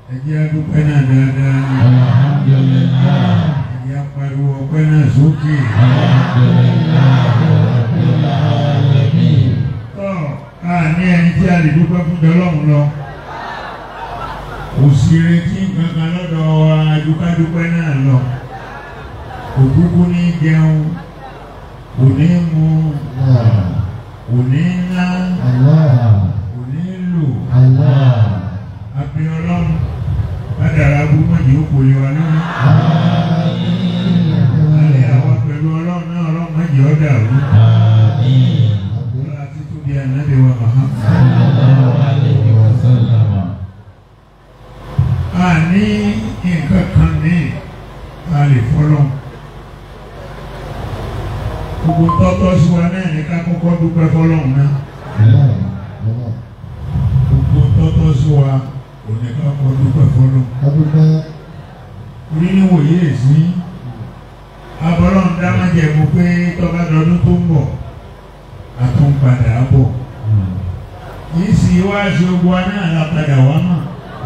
ẹjẹ́ adúpẹ́ náà dáadáa. Alhamdulillah. ẹjẹ́ apariwo ọpẹ́ náà sókè. Alhamdulillah rabbil alamin. Ní ẹni tí a lè dúpẹ́ fún Ọlọ́run lọ. Kò sí retí kankan lọ́dọ̀ wa adúpẹ́ náà lọ. Òkúkú ní jẹun, kò ní mu, kò ní ná, kò ní lò. Àbí Ọlọ́run kádàrá búmọ̀jì ó kò lè wà lórí. Alẹ́ àwọn pẹ̀lú Ọlọ́run náà Ọlọ́run mọ̀jì ó dàrú. Ànábì wa Muhammad sallallahu alayhi wa sallam. A ní nǹkan kan ní a lè fọ́lọ́. Gbogbo tọ́tọ́ sí wa náà ní ká kọ́kọ́ dúpẹ́ fọ́lọ́run náà. Gbogbo tọ́tọ́ sí wa kò ní ká kọ́kọ́ dúpẹ́ fọ́lọ́run. Orí níwòye sí abọ́lọ́run dá májẹ̀mú pé tọ́ba dọdún tó ń bọ̀ àtúnpadà bọ̀. Yìí sì wá ṣe ogun wa náà lápadà wá mọ̀.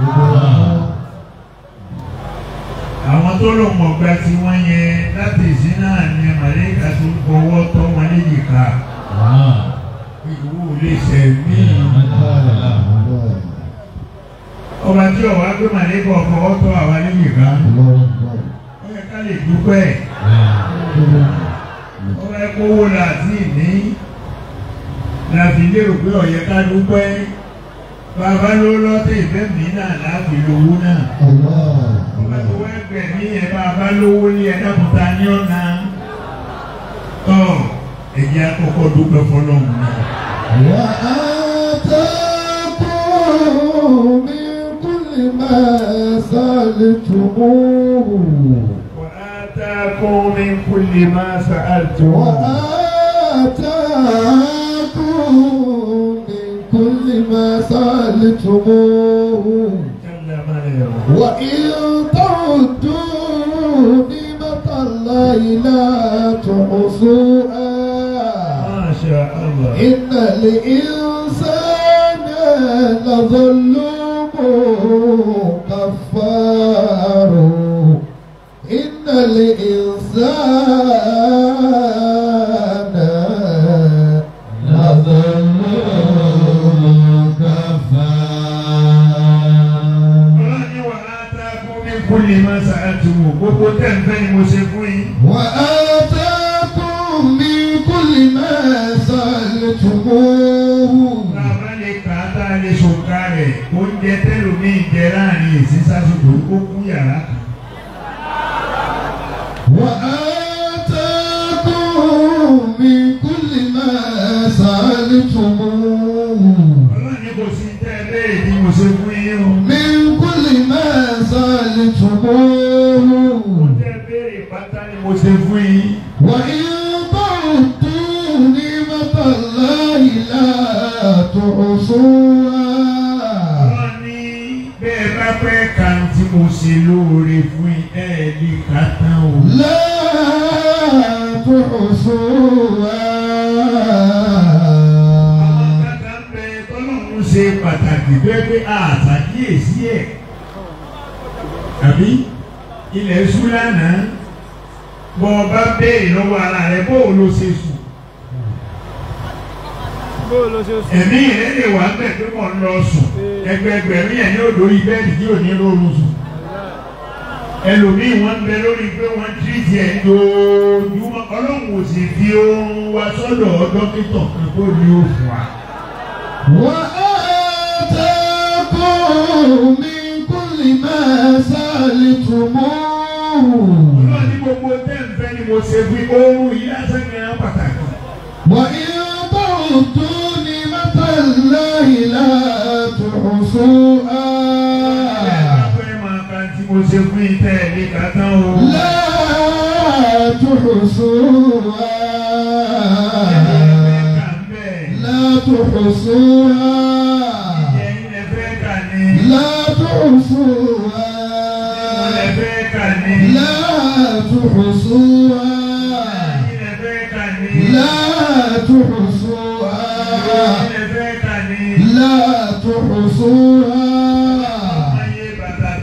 Àwọn tó lò mọ̀ gba tí wọ́n yẹ láti ìsín náà ní màlẹ́kà tó ń fọwọ́ tọ́ wọn léjìká. Ìwú lè ṣe mí. Ọba tí ọ̀wá gbé màlẹ́kà fọwọ́ tọ́ àwa léjìká. Ó yẹ ká lè dúpẹ́. Ọba ẹ̀kọ́ wo làtí ní. Láti lérò pé ọ̀yẹ́ ká dúpẹ́ bàbá ló lọ́tẹ̀ ìfẹ́ mi náà láti lówó náà. Ọba tó wá ẹgbẹ̀ ní ẹ̀ bàbá lówó ní ẹ̀dàkùnta ní ọ̀nà ẹ̀jẹ̀ àkọ́kọ́ dúpẹ́ fọlọ́run náà. Wa atakum min kulli ma sa'altumuhu. Wa atakum min kulli ma sa'altumuhu. كل ما سألتموه وإن تعدوا نعمة الله لا تحصوها ما شاء الله إن الإنسان لظلوم كفار إن الإنسان كل ما سألتموه gbogbo tẹ́ ń fẹ́ ni mo ṣe fún yín. وآتاكم من كل ما سألتموه. Bàbá lè kà á tá a lè ṣòkà rẹ̀ oúnjẹ tẹ́lómi jẹ láàrin ìsísásùdò ó kú yàrá kan. وآتاكم من كل ما سألتموه. Ọlọ́run ní kò sí tẹ́ ẹ bẹ́ẹ̀ ni mo ṣe fún yín o. من كل ما سألتموه. Mo tẹ́ béèrè pátá ni mo ṣe fún yín. وإن تعدوا نعمة الله لا تحصوها. Ọlọ́run ní bẹ́ẹ̀ bá pẹ́ kan tí mo ṣe lóore fún yín ní kàtá o. لا تحصوها. Àwọn kàkà ń bẹ tọ́lọ́run ṣe pàtàkì bẹ́ẹ̀ pé àtàkíyèsí ẹ̀. Àbí ilẹ̀ ṣú lánàá bọ́ ọba béèrè lọ́wọ́ ara rẹ̀ bó o ló ṣe sùn. Ẹ̀mí rẹ̀ lè wà bẹ́ẹ̀ pé mo ń lọ sùn ẹgbẹgbẹ̀rún yẹn ní odò ibẹ̀rì tí ò ní lóorun sùn. Ẹlòmíì wọ́n ń bẹ lórí pé wọ́n tírìtì ẹ̀ lójoojúmọ́ Ọlọ́run ò sì fi oorun wa sọ́dọ̀ dókítà kan tó ní òfin wa. وآتاكم من كل ما سألتموه. Ọlọ́run ní gbogbo tẹ́ ń fẹ́ ni mo ṣe fi oorun yìí lásán ní àwọn pàtàkì. وإن تعدوا نعمة الله لا تحصوها. Mo ṣe fún ìtẹ́ ẹ̀lẹ́ kàtán o. لا تحصوها. لا تحصوها. لا تحصوها. لا تحصوها. لا تحصوها. لا تحصوها.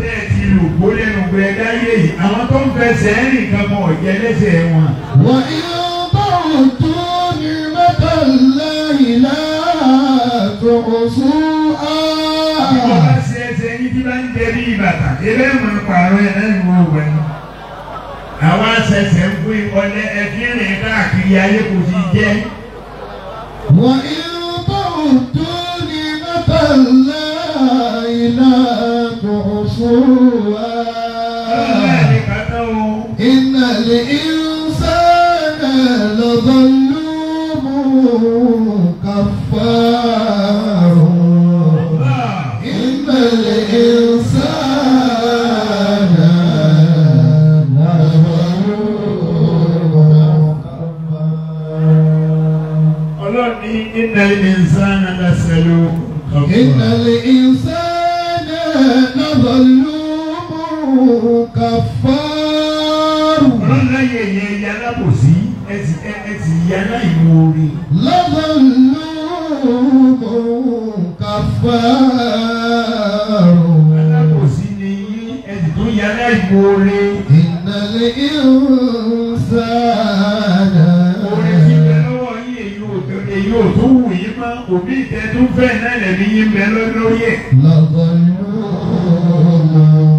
gbogbo ẹ̀dá yé yìí àwọn tó ń fẹsẹ̀ rìn kan mọ̀ ọ̀jẹ́ lẹ́sẹ̀ wọn. وإن تعدوا نعمة الله لا تحصوها. bí wọ́n bá ṣe ẹsẹ̀ yín tí bá ń jẹ bí ìbàtà ebe mọ̀ pààrọ̀ ẹ̀ náà ìwọ wẹ̀ ni. àwa ṣẹ̀ṣẹ̀ ń fún ìkọlẹ̀ ẹ̀fín káàkiri ayé kò sì jẹ́. وإن تعدوا نعمة الله لا تحصوها. إن الإنسان لظلوم كفار. إن الإنسان لظلوم كفار. إن الإنسان لظلوم كفار. إن الإنسان لظلوم كفار. ọlọ́láyé yẹn yàrá kò sí ẹ̀sì yàrá ìmoore. لظلوم كفار. alábòsí ni yín ẹ̀sì tó yàrá ìmoore. إن الإنسان oore ti bẹ lọ́wọ́ yín èyí ò tó wù yín mọ́ òbí ìtẹ́ tó fẹ́ náà lẹ́mí yín bẹ lórí ẹ̀. لظلوم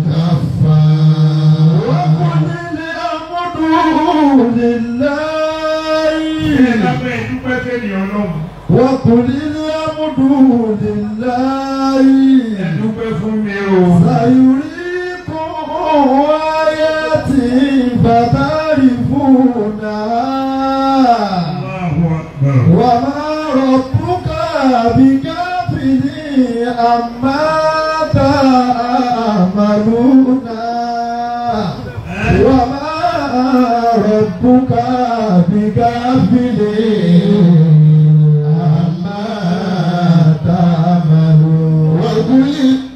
كفار. وقل الأمر لله. ẹ bá fẹ́ dúpẹ́ fẹ́ni ọlọ́run. وقل الأمر لله. ẹ dúpẹ́ fún mi o. سيريكم آياتي فتعرفونها. Allahu Akbar. وما ربك بغافل عما تعملون. وما ربك بغافل عما تعملون. وقل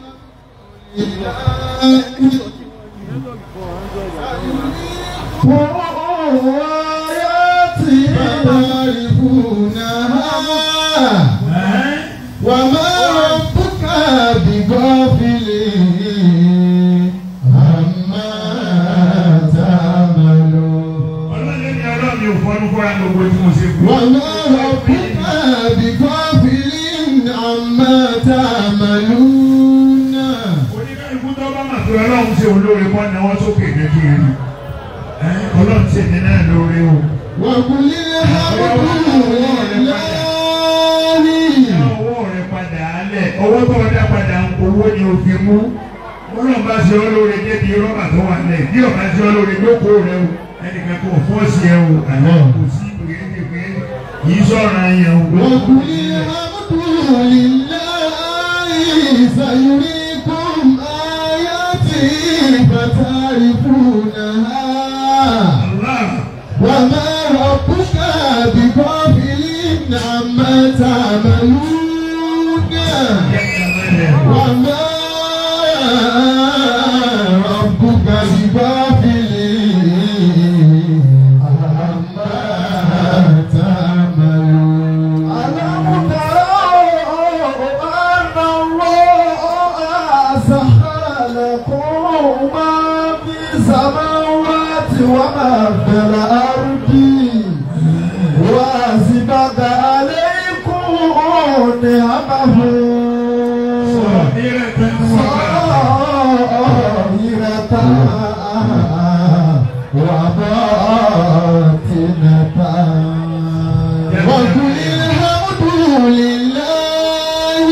آياتي تعرفونها. وما ربك بغافل عما تعملون. ọlọ́run ní ọlọ́run mi ò fọ́nú fọ́ra gbogbo tí mo ṣe fún. وما ربك بغافل عما تعملون. oníkálukú tó bá mà tó ọlọ́run ṣe olóore kọ́ ni wọ́n sókè kékeré. ọlọ́run ṣe ní náà lóore o. وقل الحمد لله. ọwọ́ rẹ padà alẹ̀ ọwọ́ tó ọdá padà owó ni o fi mú. ọlọ́run bá ṣe olóore débi rọ́bà tó wà lẹ̀ bí ọba ṣe olóore lóko rẹ o ẹnìkan tó fọ́ọ̀sì ẹ o àná kò sí pé kì í sọ̀rọ̀ yẹn o. وقل الحمد لله. سيريكم آياتي فتعرفونها. Allah. وما ربك بغافل عما تعملون. وما ربك بغافل عما تعملون. ألم تروا أن الله سخر لكم ما في السماوات وما في الأرض وأسبغ عليكم نعمه ظاهرة وباطنة. وقل الحمد لله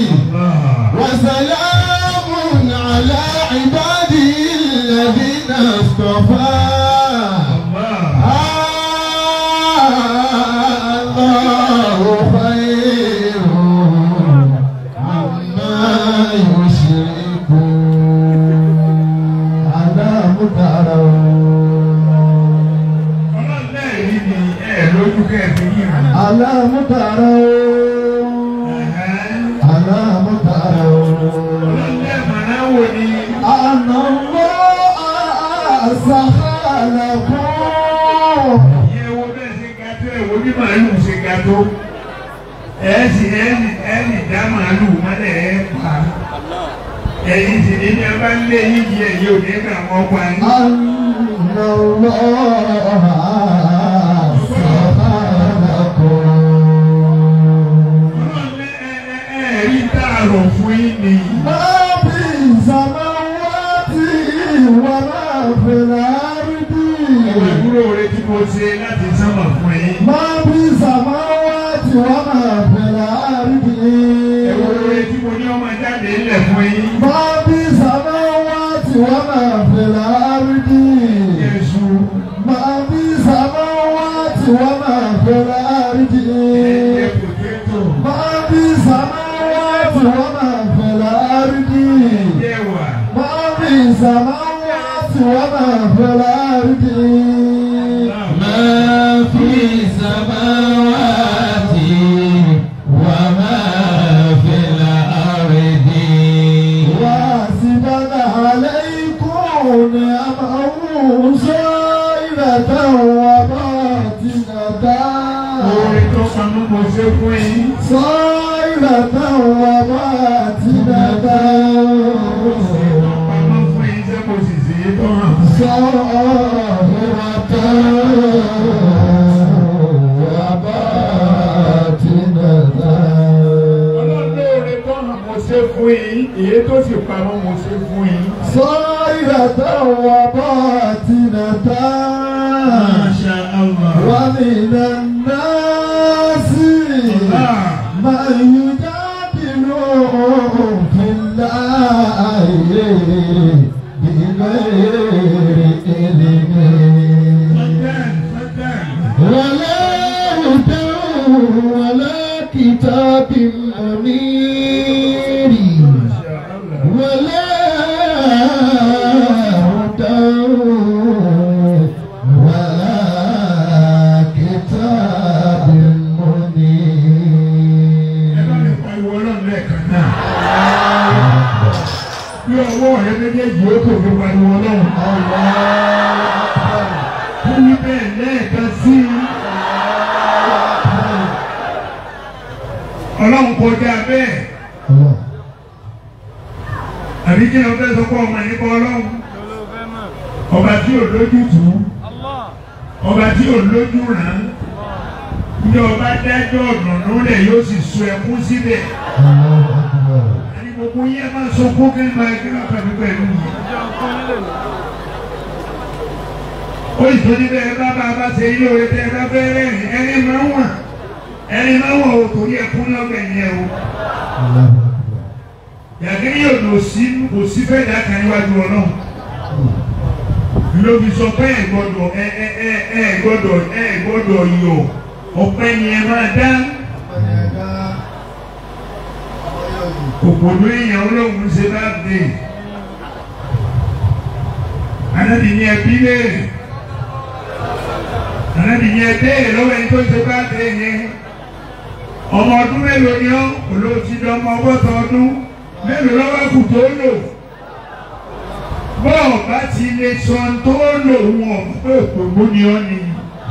وسلام على عباده الذين اصطفى. الله خير عما يشركون. ألم تروا ألم تروا ألم تروا أن الله سخر لكم. ẹ̀ẹ́sì dá màálù mọ́lẹ̀ ẹ̀ pa ẹ̀yin sì ní ní a bá ń lé yíyí ẹ̀yìn òní kà wọ́n pa ní. Ọlọ́run ẹ̀rí dàrọ̀ fún yín ni. máa bí ìsàmáwátì wà máa fẹ̀rẹ̀ àrídì. Ìwúrò rẹ̀ tí mo ṣe láti sánmà fún yín. máa bí ìsàmáwátì wà máa fẹ̀rẹ̀ àrídì. Ìwúrò rẹ̀ tí mo ní ọmọ jáde ńlẹ̀ fún yín. máa bí ìsàmáwátì wà máa fẹ̀rẹ̀ àrídì. Jésù. máa bí ìsàmáwátì wà máa fẹ̀rẹ̀ àrídì. Ẹ̀jẹ̀ pòtẹ́tò. máa bí ìsàmáwátì wà máa fẹ̀rẹ̀ àrídì. Ẹ̀jẹ̀ wà. máa bí ìsàmáwátì wà máa fẹ̀rẹ̀ àrídì. ما في السماوات وما في الأرض واسبغ عليكم نعمه ظاهرة وباطنة Orin tó sanú mo ṣe fún yín. ظاهرة وباطنة Pamọ́ fún yín ṣé mo sì sí tó hàn. ظاهرة وباطنة Ọlọ́lọ́ọ̀rẹ́ tó hàn mo ṣe fún yín. Èyí tó sì pamọ́ mo ṣe fún yín. ظاهرة وباطنة Masha Allah. ومن الناس من يجادل في الله بغير علم ولا هدى ولا كتاب منير ولا هدى ولا كتاب منير. Ẹ bá mi pariwo Ọlọ́run lẹ́ẹ̀kan náà. Bí ọwọ́ rẹ méjèèjì ó kò fi pariwo Ọlọ́run. Fún mi bẹ́ẹ̀ lẹ́ẹ̀kan sí i. Ọlọ́run kọjá bẹ́ẹ̀. Àbí kí ló fẹ́ sọ pé ọmọ nípa Ọlọ́run? Ọba tí ò lójútùú. Ọba tí ò lójú ràn. Ní ọba dájọ́ ọ̀dùnnú rẹ̀ yóò sì so ẹkún síbẹ̀. Àní gbogbo yẹn máa sọ fún kí n máa kí n kàbí pẹ̀lú yìí. Ó ìtọ́jú bẹ́ẹ̀ bá bá bá ṣe ilé oore tẹ́ ẹ bá fẹ́ rẹ́rìn ẹni máa ń wà. Ẹni máa ń wà ó torí ẹkún lọ́gbẹ̀ yẹn o. Yàgé yóò lò sí kò sí fẹ́ dà kan níwájú Ọlọ́run. Lóbi sọ pé ẹ gbọ́dọ̀ yọ̀ ọpẹ́ ni ẹ máa dá. Òpòlú èèyàn Ọlọ́run ṣe bá dé. Ànábì ní ẹbí léèrè. Ànábì ní ẹbí lọ́wọ́ ẹni tó ṣe bá dé yẹn. Ọmọ ọdún mélòó ni ọ́? Olóòtú ọmọ ọgọ́ta ọdún. Mélòó lọ́wọ́ kù tó lò? Bọ́ọ̀ bá ti lè sọ tó lò wọ̀n pé òpòlú ni ọ́ ni.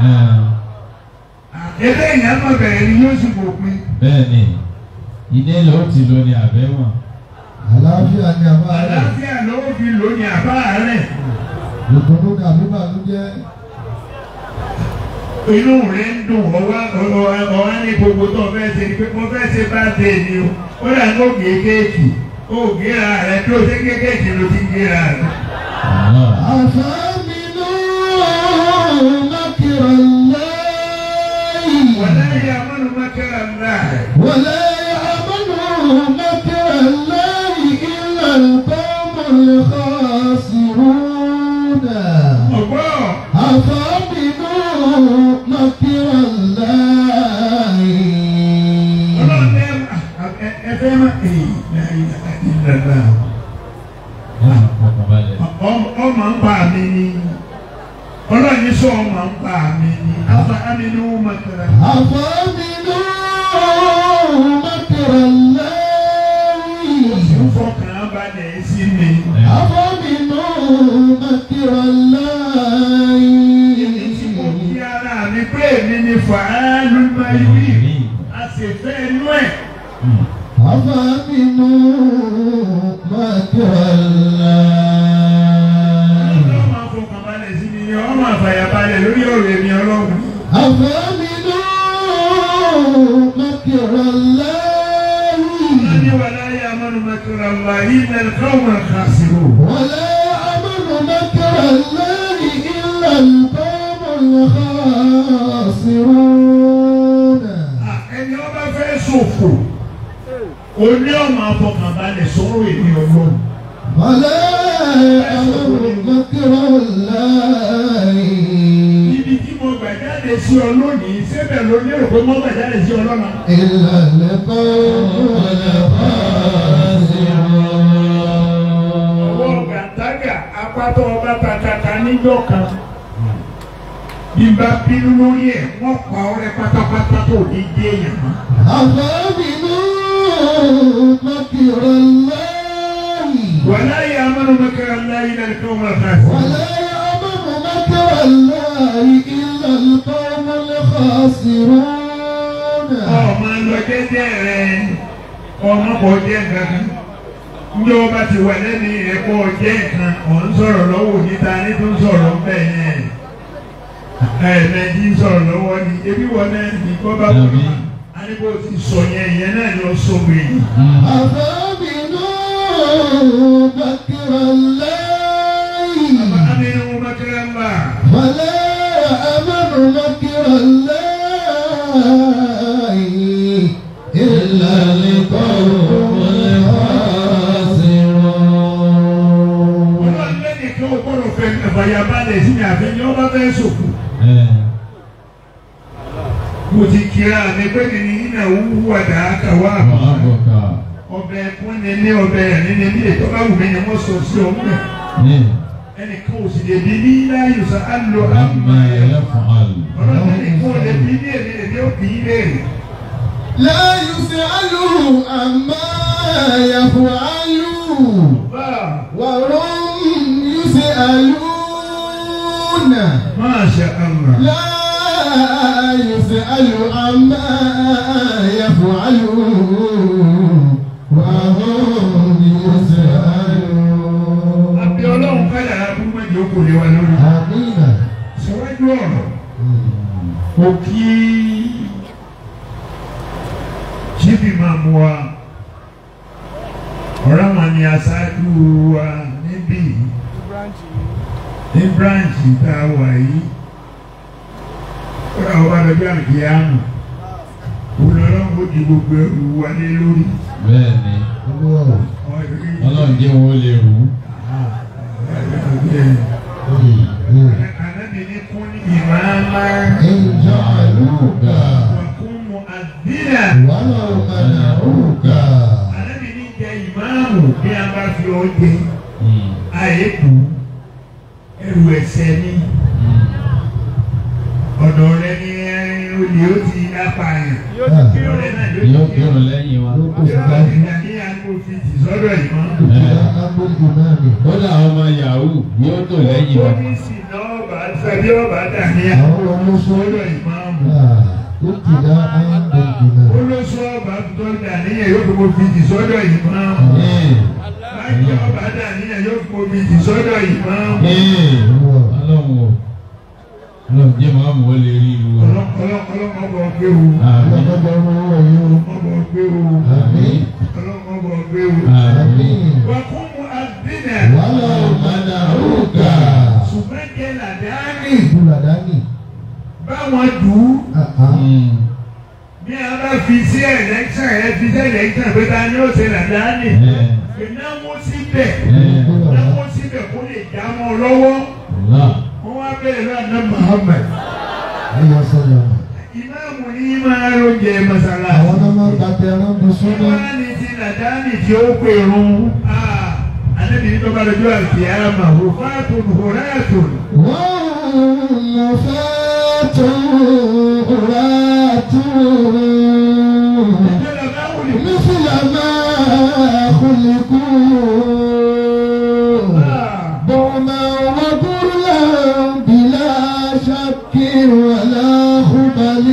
Ebe èèyàn máa bẹ̀rẹ̀ ni yóò sì fòpin. Bẹ́ẹ̀ni, ilé ló ti lò ní àbẹ́wọ̀n. Àlàáfíà ni àbá rẹ̀. Àlàáfíà ló fi lò ní àbá rẹ̀. Ìdùnnú ni àbí bàlújẹ́. Inú rẹ̀ ń dùn ọwá ní gbogbo tó fẹ́ ṣe pé mo fẹ́ ṣe bá dé ni o. Ó dà ní ògè kéèkì. Ó géra rẹ̀ tó ṣe kéèkì ló ti géra rẹ̀. أفأمنوا مكر الله ولا يأمن مكر الله. ولا يأمن مكر الله إلا القوم الخاسرون. أفأمنوا مكر الله. Ọmọ ń pa mi ni. Ọlọ́run ní sọ ọmọ ń pa mi ni. Afa'aminu makra. أفأمنوا مكر الله. Ó fọkàn balẹ̀ sí mi. أفأمنوا مكر الله. Tí mo kí ara mi pé èmi ni fàálù máa yí. A sì fẹ́ inú ẹ̀. أفأمنوا مكر الخاسرون. ولا يأمن مكر الله إلا القوم الخاسرون. ẹni ọba fẹ́ ṣòfò oní ọmọ afọkànbalẹ̀ sọ̀rọ̀ èmi ọlọ́run. ولا يأمن مكر الله. ibi tí mo gbà jáde sí ọ lónìí sẹ́bẹ̀ ló lérò pé mo gbà jáde sí ọ lọ́la. إلا القوم الخاسرون. ọwọ́ gàdágà apátọ́ ọba tàkàtà níjọ́ kan. bí n bá bínú lórí ẹ̀ wọ́n pa ọ̀rẹ́ pátápátá tó ní dé èèyàn mọ́. أفأمنوا مكر الله. ولا يأمن مكر الله إلا القوم الخاسرون. ولا يأمن مكر الله إلا القوم الخاسرون. ọmọ lọ jẹ́jẹ́ rẹ ọmọ kò jẹ́ nǹkan ndé o bá ti wà lẹ́nu ẹ̀kọ́ jẹ́ nǹkan ọ̀ ń sọ̀rọ̀ lọ́wọ́ níta ní tó ń sọ̀rọ̀ ń bẹ̀ yẹn ẹ̀ẹ̀mẹ́jì ń sọ̀rọ̀ lọ́wọ́ ni ebi wọ́n náà ní kọ́ bá wọ́n mi àníbò ti sọ yẹn ìyẹn náà ni ó sọ wẹ̀ yìí. أفأمنوا مكر الله. أفأمنوا مكر الله. ولا يأمن مكر الله إلا القوم الخاسرون. ọlọ́run lẹ́yìn kí o gbọ́dọ̀ fẹ́ ẹ̀fàyàbalẹ̀ sí ni àfẹ́yìn ọba fẹ́ sòkò. mo ti kíra mi pé ní iná wúwú àdá kàwá ọbẹ̀ ẹ̀kún ni ní ọbẹ̀ ẹ̀rín ni ní ètò bá wù mí ni wọ́n sọ sí ọmọ ẹ̀. ẹnìkan ò sì lè bí ní láyò sá á lọ àmà ẹ̀ ọlọ́run ẹnìkan ò lè bí ní èmi èmi ò kì í léèrè. لا يسأله عما يفعل وهم يسألون. Masha Allah. لا يسأل عما يفعل وهم يسألون. àbí ọlọ́run káyà abúlé méjì ó kò lè wà lórí. آمين. síwájú ọ̀rọ̀ ó kí jíbi máa mú wa ọ̀rọ̀ wọn ni aṣáájú wa níbí ní bíráǹchì tá a wà yìí kódà wọ́n bá lọ bí àgbéyàmù olùrànlọ́wọ́ ó di gbogbo ẹrù wa lé lórí. Bẹ́ẹ̀ni, Ọlọ́run jẹ́ wọn ó lè rú. Ànábì ní kún ní ìmáàmá إن جعلوك wà kún mu àdínà. ولو منعوك. Ànábì ní jẹ ìmáàmù bí a bá fi ọ jẹ àyèkù ẹrù ẹ̀ṣẹ̀ ní ọ̀dọ̀ rẹ ní olè ó ti apààyàn ọ̀rẹ́ náà Yóò kírun lẹ́yìn wa. yóò ti dà ní àgbo fi tì sọ́dọ̀ ìmọ̀. أبو الإمام. Kódà ọmọ Yahoo yóò tò lẹ́yìn wa. Pólísì náà bá tàbí ọba dà ní àwọn olóṣù sọ́dọ̀ ìmáàmù. ابتداء بالإمام. Olóṣù ọba tó dà níyẹn yóò fi fi tì sọ́dọ̀ ìmáàmù. Báyìí ọba dà níyẹn yóò fi tì sọ́dọ̀ ìmáàmù. Ọlọ́run o. Ọlọ́run jẹ́ màmú ó lè rí ìlú wa. Ọlọ́mọbọ̀ gbé wo. Àmín. Ọlọ́mọbọ̀ gbé wo. آمين. Ọlọ́mọbọ̀ gbé wo. Àmín. Wà kún mu àdínà. ولو منعوك. Ṣùgbọ́n jẹ́ làdáni. Buladani. Báwọn dùn ún. Bí a bá fi sí ẹ̀lẹ́kṣàn ẹ̀ fi sí ẹ̀lẹ́kṣàn pé ta ni ó ṣe làdáni. Ìnáwó síbẹ̀. Ìnáwó síbẹ̀ kó lè já mọ́ lọ́wọ́. Wọ́n wá bẹ̀rẹ̀ lọ́nà Muhammad. Ayọ̀ sọ̀rọ̀. Ìmáàmù ní máa ló jẹ mọ́sálásí. Àwọn ọmọ gbàtẹ́ ẹran bí súnmọ́. Wọ́n ní ti làdáni tí ó pè run. Ànábì ní tó bá lọ́jọ́ àlùkìyámà rufátun hurátun. wọ́n fẹ́ tó rà tó. مثل ما خلقوا ضعما وبرلا بلا شك ولا خبل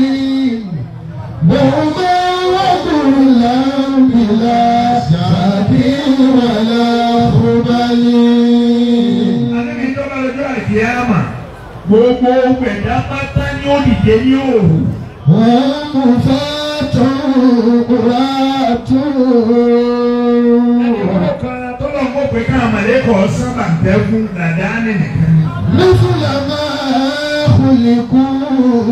ضعما وبرلا بلا شك ولا خبل. Ànábì tó bá lọ́jọ́ àlùkìyámà gbogbo ẹ̀dá pátá ní ó dìde ní òru. wọ́n fẹ́ tó rà tó. Ẹnì kan tọ́lọ̀ ń bọ̀ pé káwọn mọ̀lẹ́kọ̀ọ́ sábà tẹ́ fún làdáni nìkan ni. مثل ما خلقوا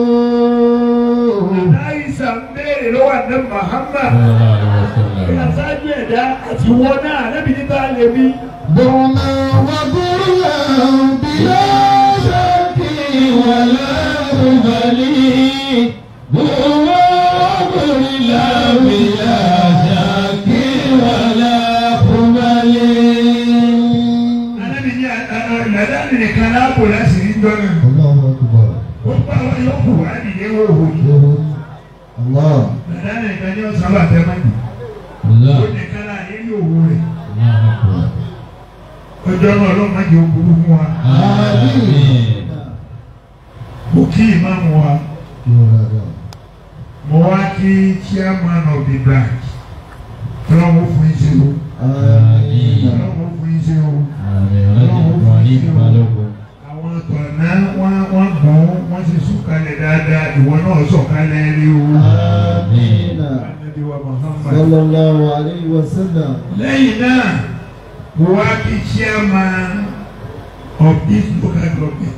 Aláìsà ń béèrè lọ́wọ́ àdé Muhammad. Ìyàsájú ẹ̀dá àti wọn náà lẹ́bi níta lè mí. ضرنا وضرنا بلا شك ولا مبالي ضرنا وضرنا بلا شك ولا مبالي. Ànábì ní làdáni nìkan láàbò láti rí dọ́nà. الله أكبر. Ó bá wọn yóò kù wá nìyẹn wò wò yìí. الله. Làdáni nìkan ní ọ̀sán bàtẹ́ mọ́ni. Allah. Ó nìkan láàyè yóò wò rẹ̀. Allahu Akbar. Ọjọ́ náà ló máa jẹ òkúrú fún wa. Àmín. Mo kí ìmáàmù wa. Mo wá kí chairman of the branch. Ọlọ́run fún iṣẹ́ o. Àmín. Ọlọ́run fún iṣẹ́ o. Àmín. Ọlọ́run fún wa ní ìbálòpọ̀. Àwọn tọ̀nà wọ́n gbọ́n wọ́n sì sọ̀kalẹ̀ dáadáa. Ìwọ náà sọ̀kalẹ̀ rí o. Àmín. Ànábì wa Muhammad. صلى الله عليه وسلم. Lẹ́yìn náà, mo wá kí chairman of this local government.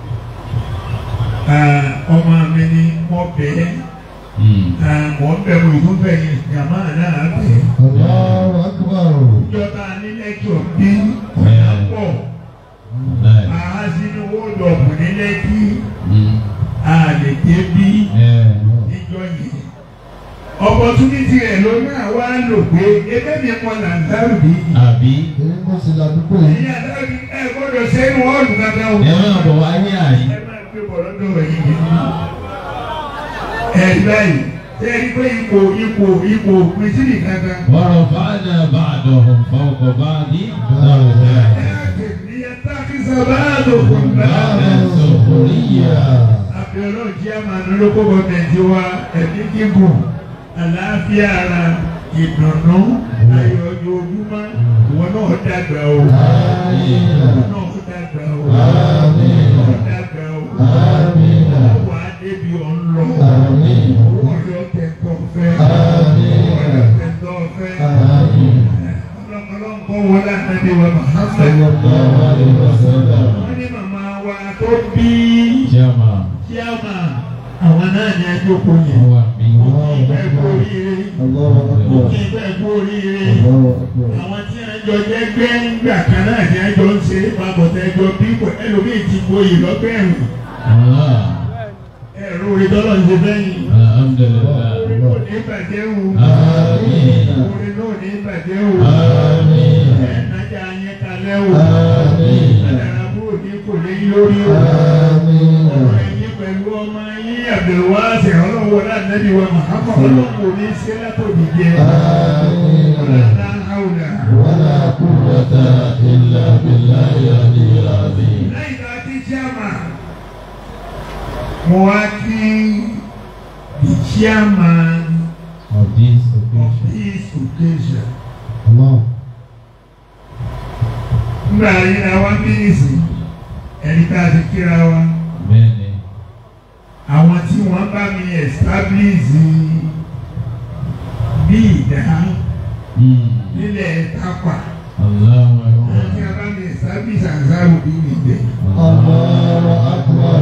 Ọmọ mi ni mo bẹ̀ẹ́. Mo ń bẹ̀ mo ìfún bẹ̀ yẹn jàmá náà bẹ̀. الله أكبر. Ìjọba ní lẹ́kọ̀ọ́ bí ọ̀nà pọ̀. Àá sínú wọ́ọ̀dọ̀bù ní Lẹ́kí. A lè dé bí níjọ́ yìí. Opportunity rẹ̀ ló náà wá lò pé ebe mi kọ́ Làǹdàrú bí. Àbí. èyí kò sí ládùúgbò yìí. Ìyá Làǹdàrú ẹ gbọ́dọ̀ sẹ́nu wọ́ọ̀lù kankan o. Ẹ máa bọ̀ wá ní àyè. Ẹ máa gbé bọ̀ lọ́dọ̀ yìí nínú. Báyìí, ṣé ẹni pé ipò pín sí nìkankan. ورفعنا بعضهم فوق بعض درجات. ليتخذ بعضكم بعضا سخريا. Àbẹ̀rẹ̀ ọ̀jẹ́ àmàlú lóko gọ́ọ̀mẹ̀ntì wa ẹ̀mí gígùn, àlàáfíà ara, ìdùnnú, ayọ̀ ojoojúmọ́, ìwọ náà dàgbà o. Ìwọ náà dàgbà o. Ìwọ dàgbà o. Wà á débi ọ̀n lọ. Owó ọ̀yọ́ tẹ̀tọ̀ fẹ́. Ọ̀yọ́ tẹ̀tọ̀ fẹ́. Ọlọ́nkọ́ wọlé àtàdé wa Muhammad. Wọ́n ní màmá wa tó bí. Kíámà àwọn náà ní ẹjọ́ kò yẹn. Ìgbẹ́ kú oríire. Ìgbẹ́ kú oríire. Àwọn tí ẹjọ́ jẹ́ gbẹ́ ńgbà kan náà ní ẹjọ́ ń ṣe papọ̀tẹ́ ẹjọ́ bí ẹlòmíì ti gboyè lọ́gbẹ̀rún. Ẹ̀rọ ìdọ́lọ̀ ń ṣe bẹ́yìn. Alhamdulillah. Orin náà ní ìbàjẹ́ o. Àmín. Orin náà ní ìbàjẹ́ o. Àmín. Ẹ̀ẹ́dájà yẹn kalẹ́ o. Àmín. Àdàràbò ní kò lé lórí o. Ọ̀rọ̀ ẹ̀yìn pẹ̀lú ọmọ yín Abdulwasi ọlọ́wọ́ láti wa Muhammad ọlọ́wọ́ ní sẹ́látòdì jẹ́. Ọ̀làdá Hàwùdà. ولا قوة إلا بالله العلي العظيم. Lẹ́yìn tó a ti chairman, mo wá kí the chairman Of this of occasion. this occasion. الله. Nígbà yìí ni àwọn bínísì ẹni tá a ti kíra wa. Bẹ́ẹ̀ni. Àwọn tí wọ́n bá mi establish bí ìdá nílẹ̀ Tápà. Allahu Àwọn tí Akbar. a bá mi establish àzáwò bí mi bẹ̀. الله أكبر.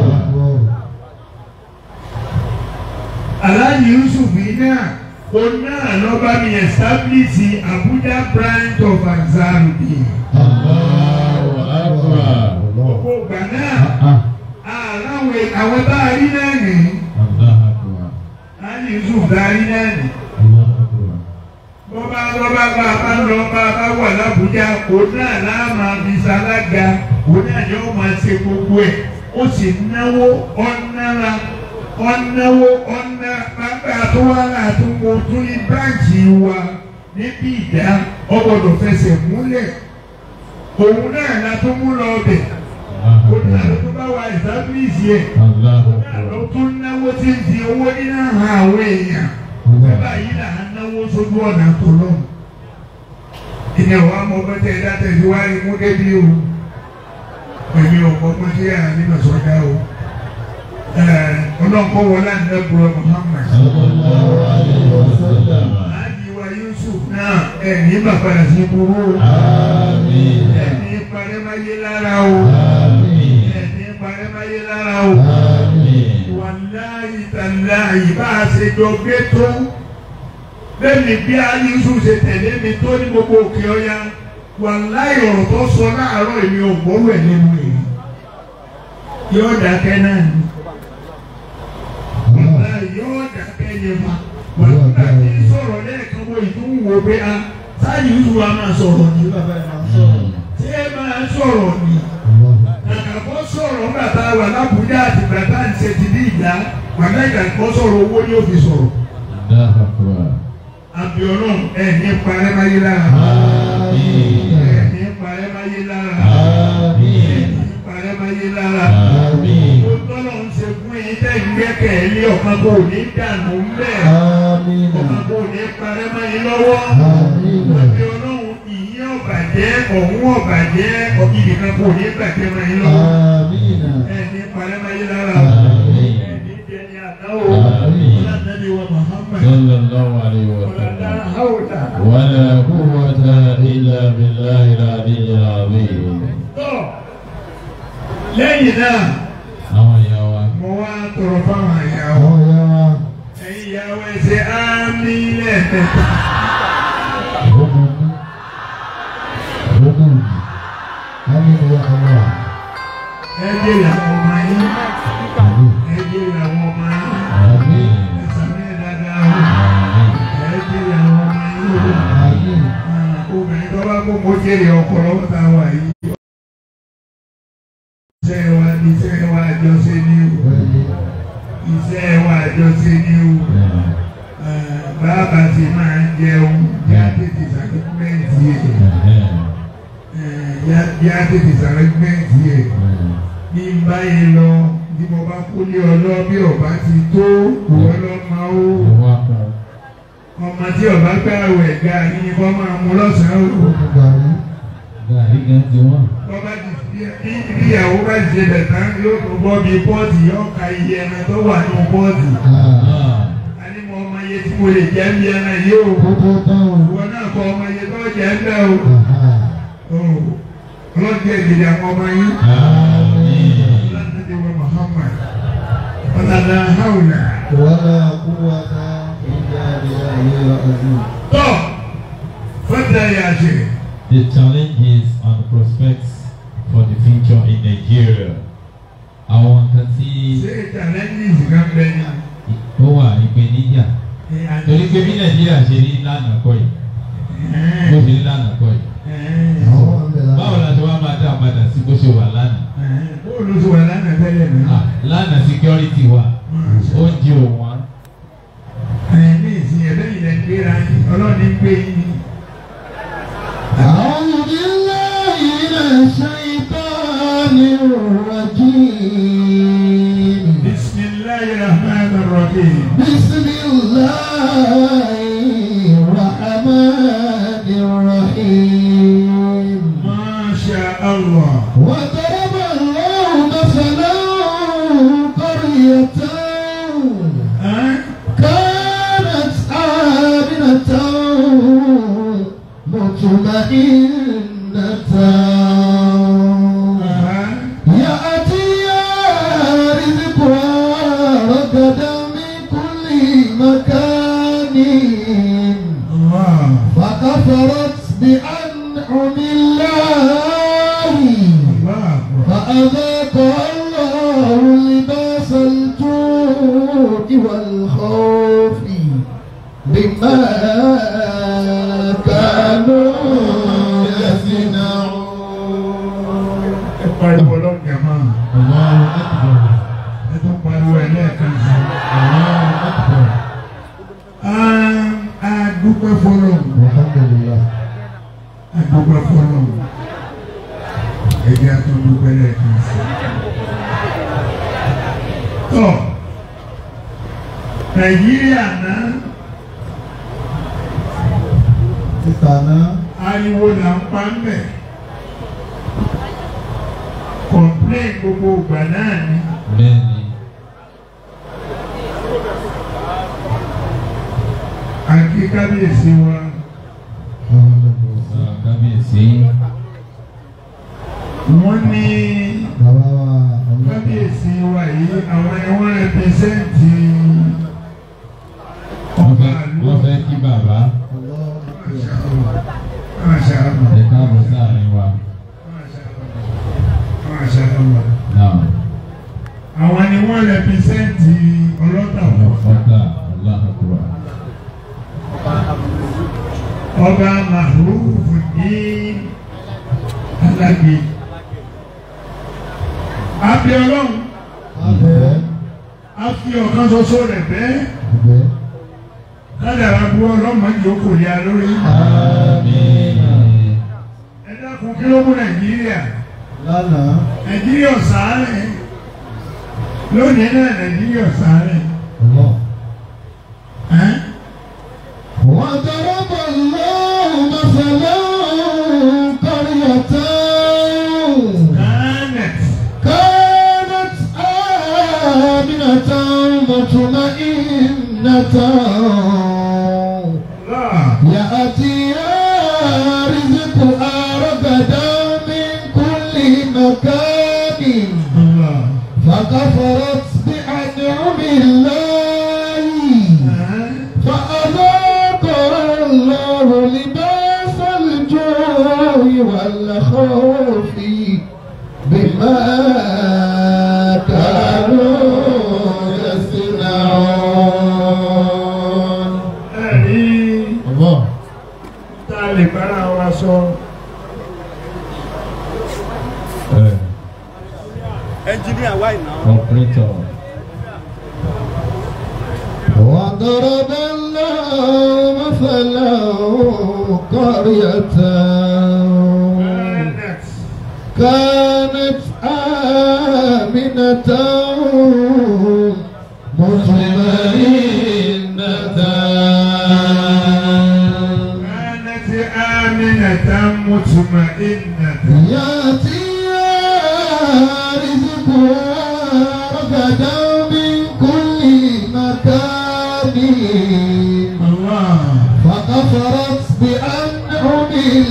Aláàjì Yusuf yìí náà, ó náà lọ bá mi establish Abuja branch of Ansarudeen. Allahu Akbar. Gbogbo ìgbà náà, àwọn bá a rí náà nìyí. Allahu Akbar. Aláàjì Yusuf bá a rí náà nìyí. Allahu Akbar. Bọ́bá bá a bá lọ bá a bá wà l'Abuja, kò náà láàmà fi ṣalága, kò náà yóò máa ṣe gbogbo ẹ̀. Ó sì náwó ọ̀nára. Ọ̀nàwó ọ̀nà bàbá tó wà látúmọ̀ tún ní báǹkì wa níbi ìdá ọgbọ́dọ̀ fẹsẹ̀ múlẹ̀. Òun náà la tó mú lọ ọbẹ̀. Òun náà ló tó bá wa ìsábìlìsì ẹ̀. Allahu Òun náà ló Akbar. tún náwó tí ń fi owó nínú àwọn àwọn èèyàn. Bàbá yìí là ń náwó sójú ọ̀nà tó lọ. Ìyẹn wàá mọ bẹ́tẹ̀ ẹ̀dá tẹ̀síwájú mú débi o. Èmi ò mọ bẹ́tẹ̀ yà nínú sọ̀dá o. Ọlọ́nkọ́ wọlé àdébùrọ̀ Muhammad. Sallallahu alayhi wa sallam. Ààyè wa Yusuf náà ẹ̀ní bàbára sí burú Àmín. ẹ̀ní parẹ́ máyé lára o Àmín. ẹ̀ní parẹ́ máyé lára o Àmín. wàláyé tàláyé bá a ṣe jọ gbé tó lẹ́mi bí Aliyu ṣe tẹ̀lé mi tó ní gbogbo òkè ọya wàláyé ọ̀rọ̀ tó sọ láàárọ̀ èmi ò gbọ́rọ̀ ẹ̀ nínú èyí yóò dákẹ́ náà ni wàláyé yóò dákẹ́ yẹn fa wàlúùdà tí ń sọ̀rọ̀ lẹ́ẹ̀kan wo ìdúnwò pé a sáyé ìlú wa máa sọ̀rọ̀ ní tí ẹ máa sọ̀rọ̀ ní àkàkọ́ sọ̀rọ̀ bàtà wà lábújá àti bàtà ń ṣe ti ní ìgbà wàlá ìgbàgbọ́ sọ̀rọ̀ owó ni ó fi sọ̀rọ̀. àbíọ̀nà ẹ̀ ní parẹ́ máyé lára ẹ̀ ní parẹ́ máyé lára ẹ̀ ní parẹ́ máyé lára ó tọ́lọ̀ ń ṣe fún yín tẹ́ ìgbẹ́kẹ̀lé ọ̀kan kò ní dànù ńlẹ̀ ọ̀kan kò ní parẹ́ máyé lọ́wọ́ àbíọ̀nà ìyẹn ọ̀bàjẹ́ ọ̀hún ọ̀bàjẹ́ ọ̀kìlì kan kò ní bàjẹ́ máyé lọ́wọ́ ẹ̀ ní parẹ́ máyé lára ẹ̀ ní jẹ́ ní àdáwò ọ̀làdàbí wa Muhammad. Sallallahu alaihi wa sallam. Wala quwwata illa billahi al-aliyyil azim. Lẹ́yìn náà, àwọn ìyá wa. mo wá tọrọ fáwọn ìyàwó. Ẹ̀yin ìyàwó ẹ ṣe àmì lẹ́ẹ̀mẹ́ta. Ẹ jẹ́ ìyàwó ọmọ yín. Ẹ jẹ́ ìyàwó ọmọ yín. Ẹ sàmì ẹ̀ dáadáa o. Ẹ jẹ́ ìyàwó ọmọ yín. Obìnrin tó bá kó mo jèrè ọkọ lọ́wọ́ tá a wà yìí. Iṣẹ́ wa àjọṣe ni o. Iṣẹ́ wa àjọṣe ni o. Bàbá ti máa ń jẹun yá tètè sàrẹ́gbẹ́ǹtì ẹ̀. Yá tètè sàrẹ́gbẹ́ǹtì ẹ̀. Ní báyìí lọ bí mo bá kúlé ọlọ́ bí ọba ti tó ìwọ lọ́mọ o. Ọmọ tí ọba gbààwẹ̀ gààrí ni wọ́n máa mú lọ́sàn-án o. Gàrí gan ti wọ́n. Bọ́bá ti bí ìyàwó bá ti ṣe bẹ̀ tán yóò tó bọ́ bí pọ́ọ̀tì yóò ka iye ẹran tó wà nínú pọ́ọ̀tì. A ní mo ọmọ iye tí mo lè jẹ́ ń bí ẹran yìí o. Ìwọ náà kọ ọmọ iye tó jẹ́ ń bẹ́ o. Ọlọ́dún ẹ̀jẹ̀ àwọn ọmọ yín. Ọlọ́dún ẹ̀jẹ̀ Muhammad. Ọlọ́dún Hawla. ولا قوة إلا بالله العظيم. Tọ́ fọ́tà yà ṣe. The challenges and prospects for the future in Nigeria. Àwọn nǹkan tí Ṣé challenges kan bẹ ní? ó wà ìpèníjà. Torí pé bí Nàìjíríà ṣe rí lánàá kọ́ yìí, bó ṣe rí lánàá kọ́ yìí. Báwo la ṣe wá máa dá padà sí bó ṣe wà lánàá? Bóòlù ti wà lánàá tẹ́lẹ̀ náà. Lánàá security wà, oúnjẹ ò wọ́n. Ní ìsìn ẹ̀bẹ́ ilẹ̀ gbéra yín, ọlọ́ọ̀ni gbé yín ni. أعوذ بالله من الشيطان الرجيم. Bismillahir Rahmanir Rahim. بسم الله الرحمن الرحيم. Masha Allah. وضرب الله مثلا قرية كانت آمنة مطمئنة يأتيها رزقها رغدا من كل مكان فكفرت بأنعم الله فأذاقها الله لباس الجوع والخوف بما كانوا يصنعون. Pariwo ọlọ́ọ̀gá máa. Allahu Akbar. Ẹ tún pariwo ẹ̀ lẹ́ẹ̀kan sí. Allahu Akbar. A dúpẹ́ fọlọ́. Alhamdulillah. A dúpẹ́ fọlọ́. Ẹ jẹ́ a tún dúpẹ́ lẹ́ẹ̀kan sí. Tọ́ Nàìjíríà náà Ìtànà ariwo là ń pa ń bẹ̀. Complain gbogbo ìgbà náà ni. Bẹ́ẹ̀ni. Àti kábíyèsí wa wọ́n ní kábíyèsí wa yìí àwọn ni wọ́n rẹpẹsẹ́ǹtì ọba àlú. wọ́n fẹ́ kí bàbá ẹ̀ka àbọ̀ sáàrin wa. àwọn ni wọ́n rẹpẹsẹ́ǹtì ọlọ́tà ọ̀tà aláàkúrà. ọba Maruf ní Alágbé. Àbí Ọlọ́run a fi ọ̀kan ṣoṣo rẹ̀ bẹ́ẹ̀ ládàá bu ọlọ́mọdé okò lé a lórí. Ẹ dákun kí ló mú Nàìjíríà? Nàìjíríà ọ̀sàárẹ̀ lónìí náà Nàìjíríà ọ̀sàárẹ̀. وضرب الله مثلا قرية كانت آمنة مطمئنة يأتيها رزقها رغدا من كل مكان فكفرت بأنعم الله الله لباس الجوع والخوف بما كانوا يصنعون. الله تعالى برا واسو engineer why now operator. وضرب الله مثلا قرية كانت آمنة مطمئنة يأتيها رزقها رغدا من كل مكان فكفرت بأنعم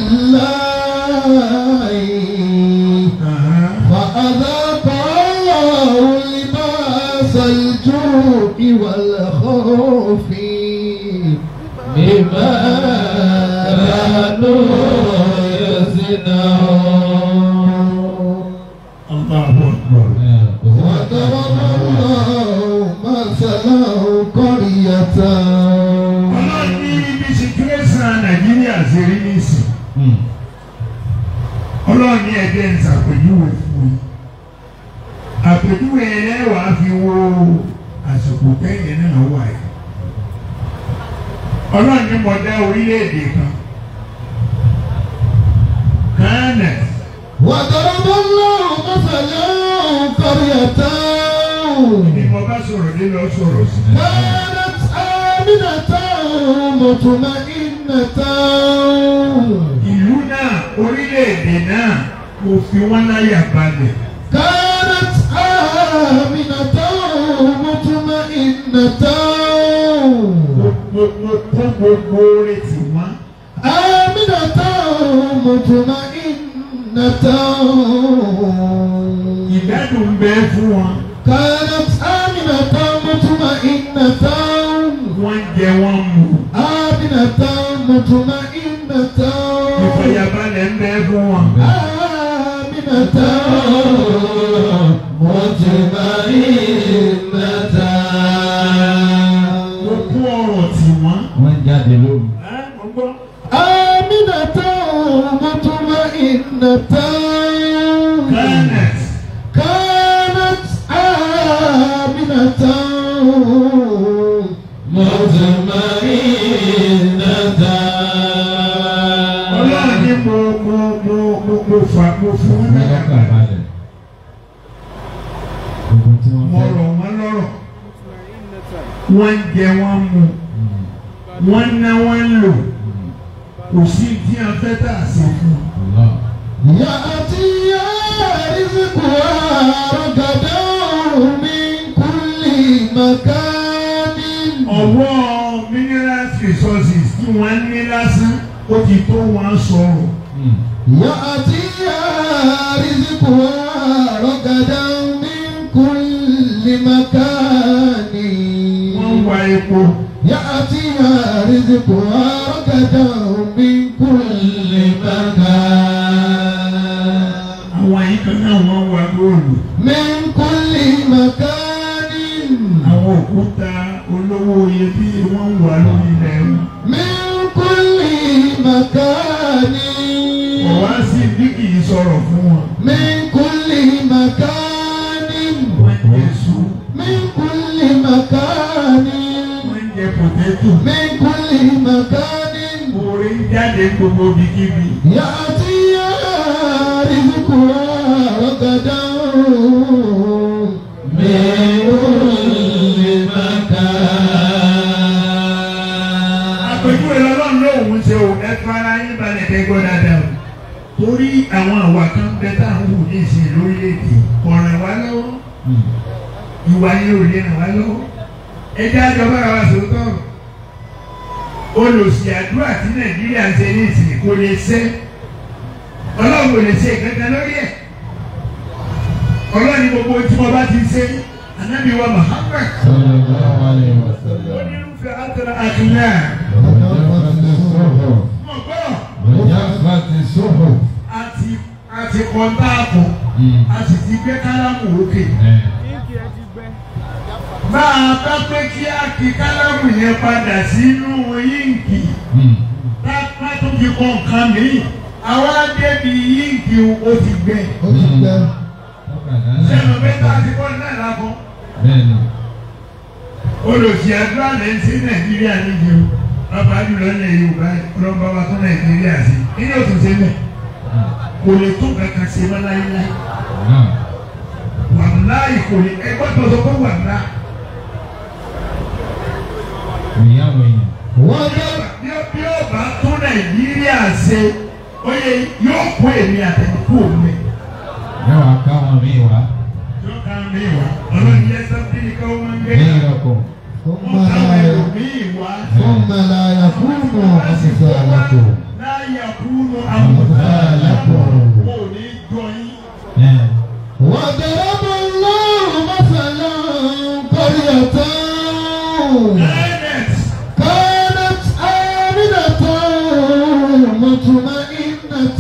الله فأذاق الله لباس الجوع والخوف بما كانوا يصنعون. الله أكبر. وضرب الله مثلا قرية. Ọlọ́run ní ibi situation Nàìjíríà ṣe rí nísìn. Ọlọ́run ní ẹgbẹ́ ń ṣàpèjúwe fún yín. Àpèjúwe yẹn wàá fi wo àsìkò kẹ́yìn náà wà yìí. Ọlọ́run ní mo dá orílẹ̀-èdè kan. Ghana. وضرب الله مثلا قرية Ní mo bá sọ̀rọ̀ dé lọ sọ̀rọ̀ sí. كانت آمنة مطمئنة. Ìlú náà, orílẹ̀-èdè náà, kò fi wọ́n láyà balẹ̀. كانت آمنة مطمئنة. Mo kó gbogbo oore tì wọ́n. آمنة مطمئنة. Ìgbádùn ń bẹ fún wọn. كانت آمنة مطمئنة. Wọ́n jẹ wọ́n mu. آمنة مطمئنة. Ìfọ̀yàbalẹ̀ ń bẹ fún wọn. آمنة مطمئنة. Mo kó ọrọ̀ tì wọ́n. wọ́n jáde lóru. Mo gbọ́. آمنة مطمئنة. Ghana. كانت آمنة مطمئنة. Ọlọ́run ní mo fún wọn náà. lọ́kàn balẹ̀. gbogbo tí wọ́n Mo fẹ́. rọ̀ wọ́n lọ́rọ̀. Wọ́n jẹ wọ́n mu. Wọ́n ná wọ́n lò. Kò sí tí a fẹ́ tà sí fún. يأتيها رزقها رغدا من كل مكان. Ọwọ́ mineral resources tí wọ́n ní lásán ó ti tó wọn sọ̀rọ̀. يأتيها رزقها رغدا من كل مكان يأتيها رزقها رغدا من كل مكان àwọn yìí kan náà wọ́n wá góòlù. من كل مكان àwọn òkúta olówó iyebíye wọ́n wà lórí ilẹ̀ wọn. من كل مكان ọ̀wá sí bí kì í sọ̀rọ̀ fún wọn. من كل مكان wọ́n jẹ su. من كل مكان wọ́n jẹ pòtẹ́tò. من كل مكان orí ń jáde gbogbo bíkíbi. يأتيها رزقها رغدا من كل مكان. àpèjúwe lọ́lọ́run lóhùn ṣe o ẹ fara yín balẹ̀ kẹ́gbọ́ dáadáa o. torí àwọn àwa kan bẹ tá à ń wù ní ìsìn lórílẹ̀‐èdè ọ̀ràn wa lọ́wọ́ ìwà yẹn ò lè ràn wá lọ́wọ́ ẹ jẹ́ àjọba ara wa sòótọ́ olùsí àdúrà tí Nàìjíríà ń ṣe ní ìsìn kò lè ṣe Ọlọ́run kò lè ṣe ìkankan lórí ẹ̀ Ọlọ́run ní gbogbo tí mo bá ti ṣe Ànábì wa Muhammad onírúfẹ́ àtàrà àtúnyà mọ̀ gbọ́ àti kọ́ńtàkù àti ti gbé kálámù òkè. máa bá pé kí á kí kálámù yẹn padà sínú yíǹkì lápá tó fi kọ́ nǹkan mìíràn àwa débi yíǹkì ó ti gbẹ. sẹ́nu bẹ́tà àti kọ́ náà lábọ́. olùsí àdúrà lè ń ṣe Nàìjíríà níbi o bàbá jùlọ ní Yorùbá ọlọ́ba wa tó Nàìjíríà sí nínú òtún ṣe bẹ́ẹ̀ kò lè tó kankan ṣe mọ́ láyéláyé wàláyé kò lè ẹgbẹ́ tó sọ pé wàlá. bí ó bá tó Nàìjíríà ṣe ó yẹ yóò kó èmi àtẹnukú òun ẹ̀. yóò wá ká wọn mí wá. yóò ká wọn mí wá ọlọ́run yẹ sábẹ́ ní káwọn máa ń gbé. ثم لا يكون أمثالكم وضرب الله مثلا قرية كانت آمنة مطمئنة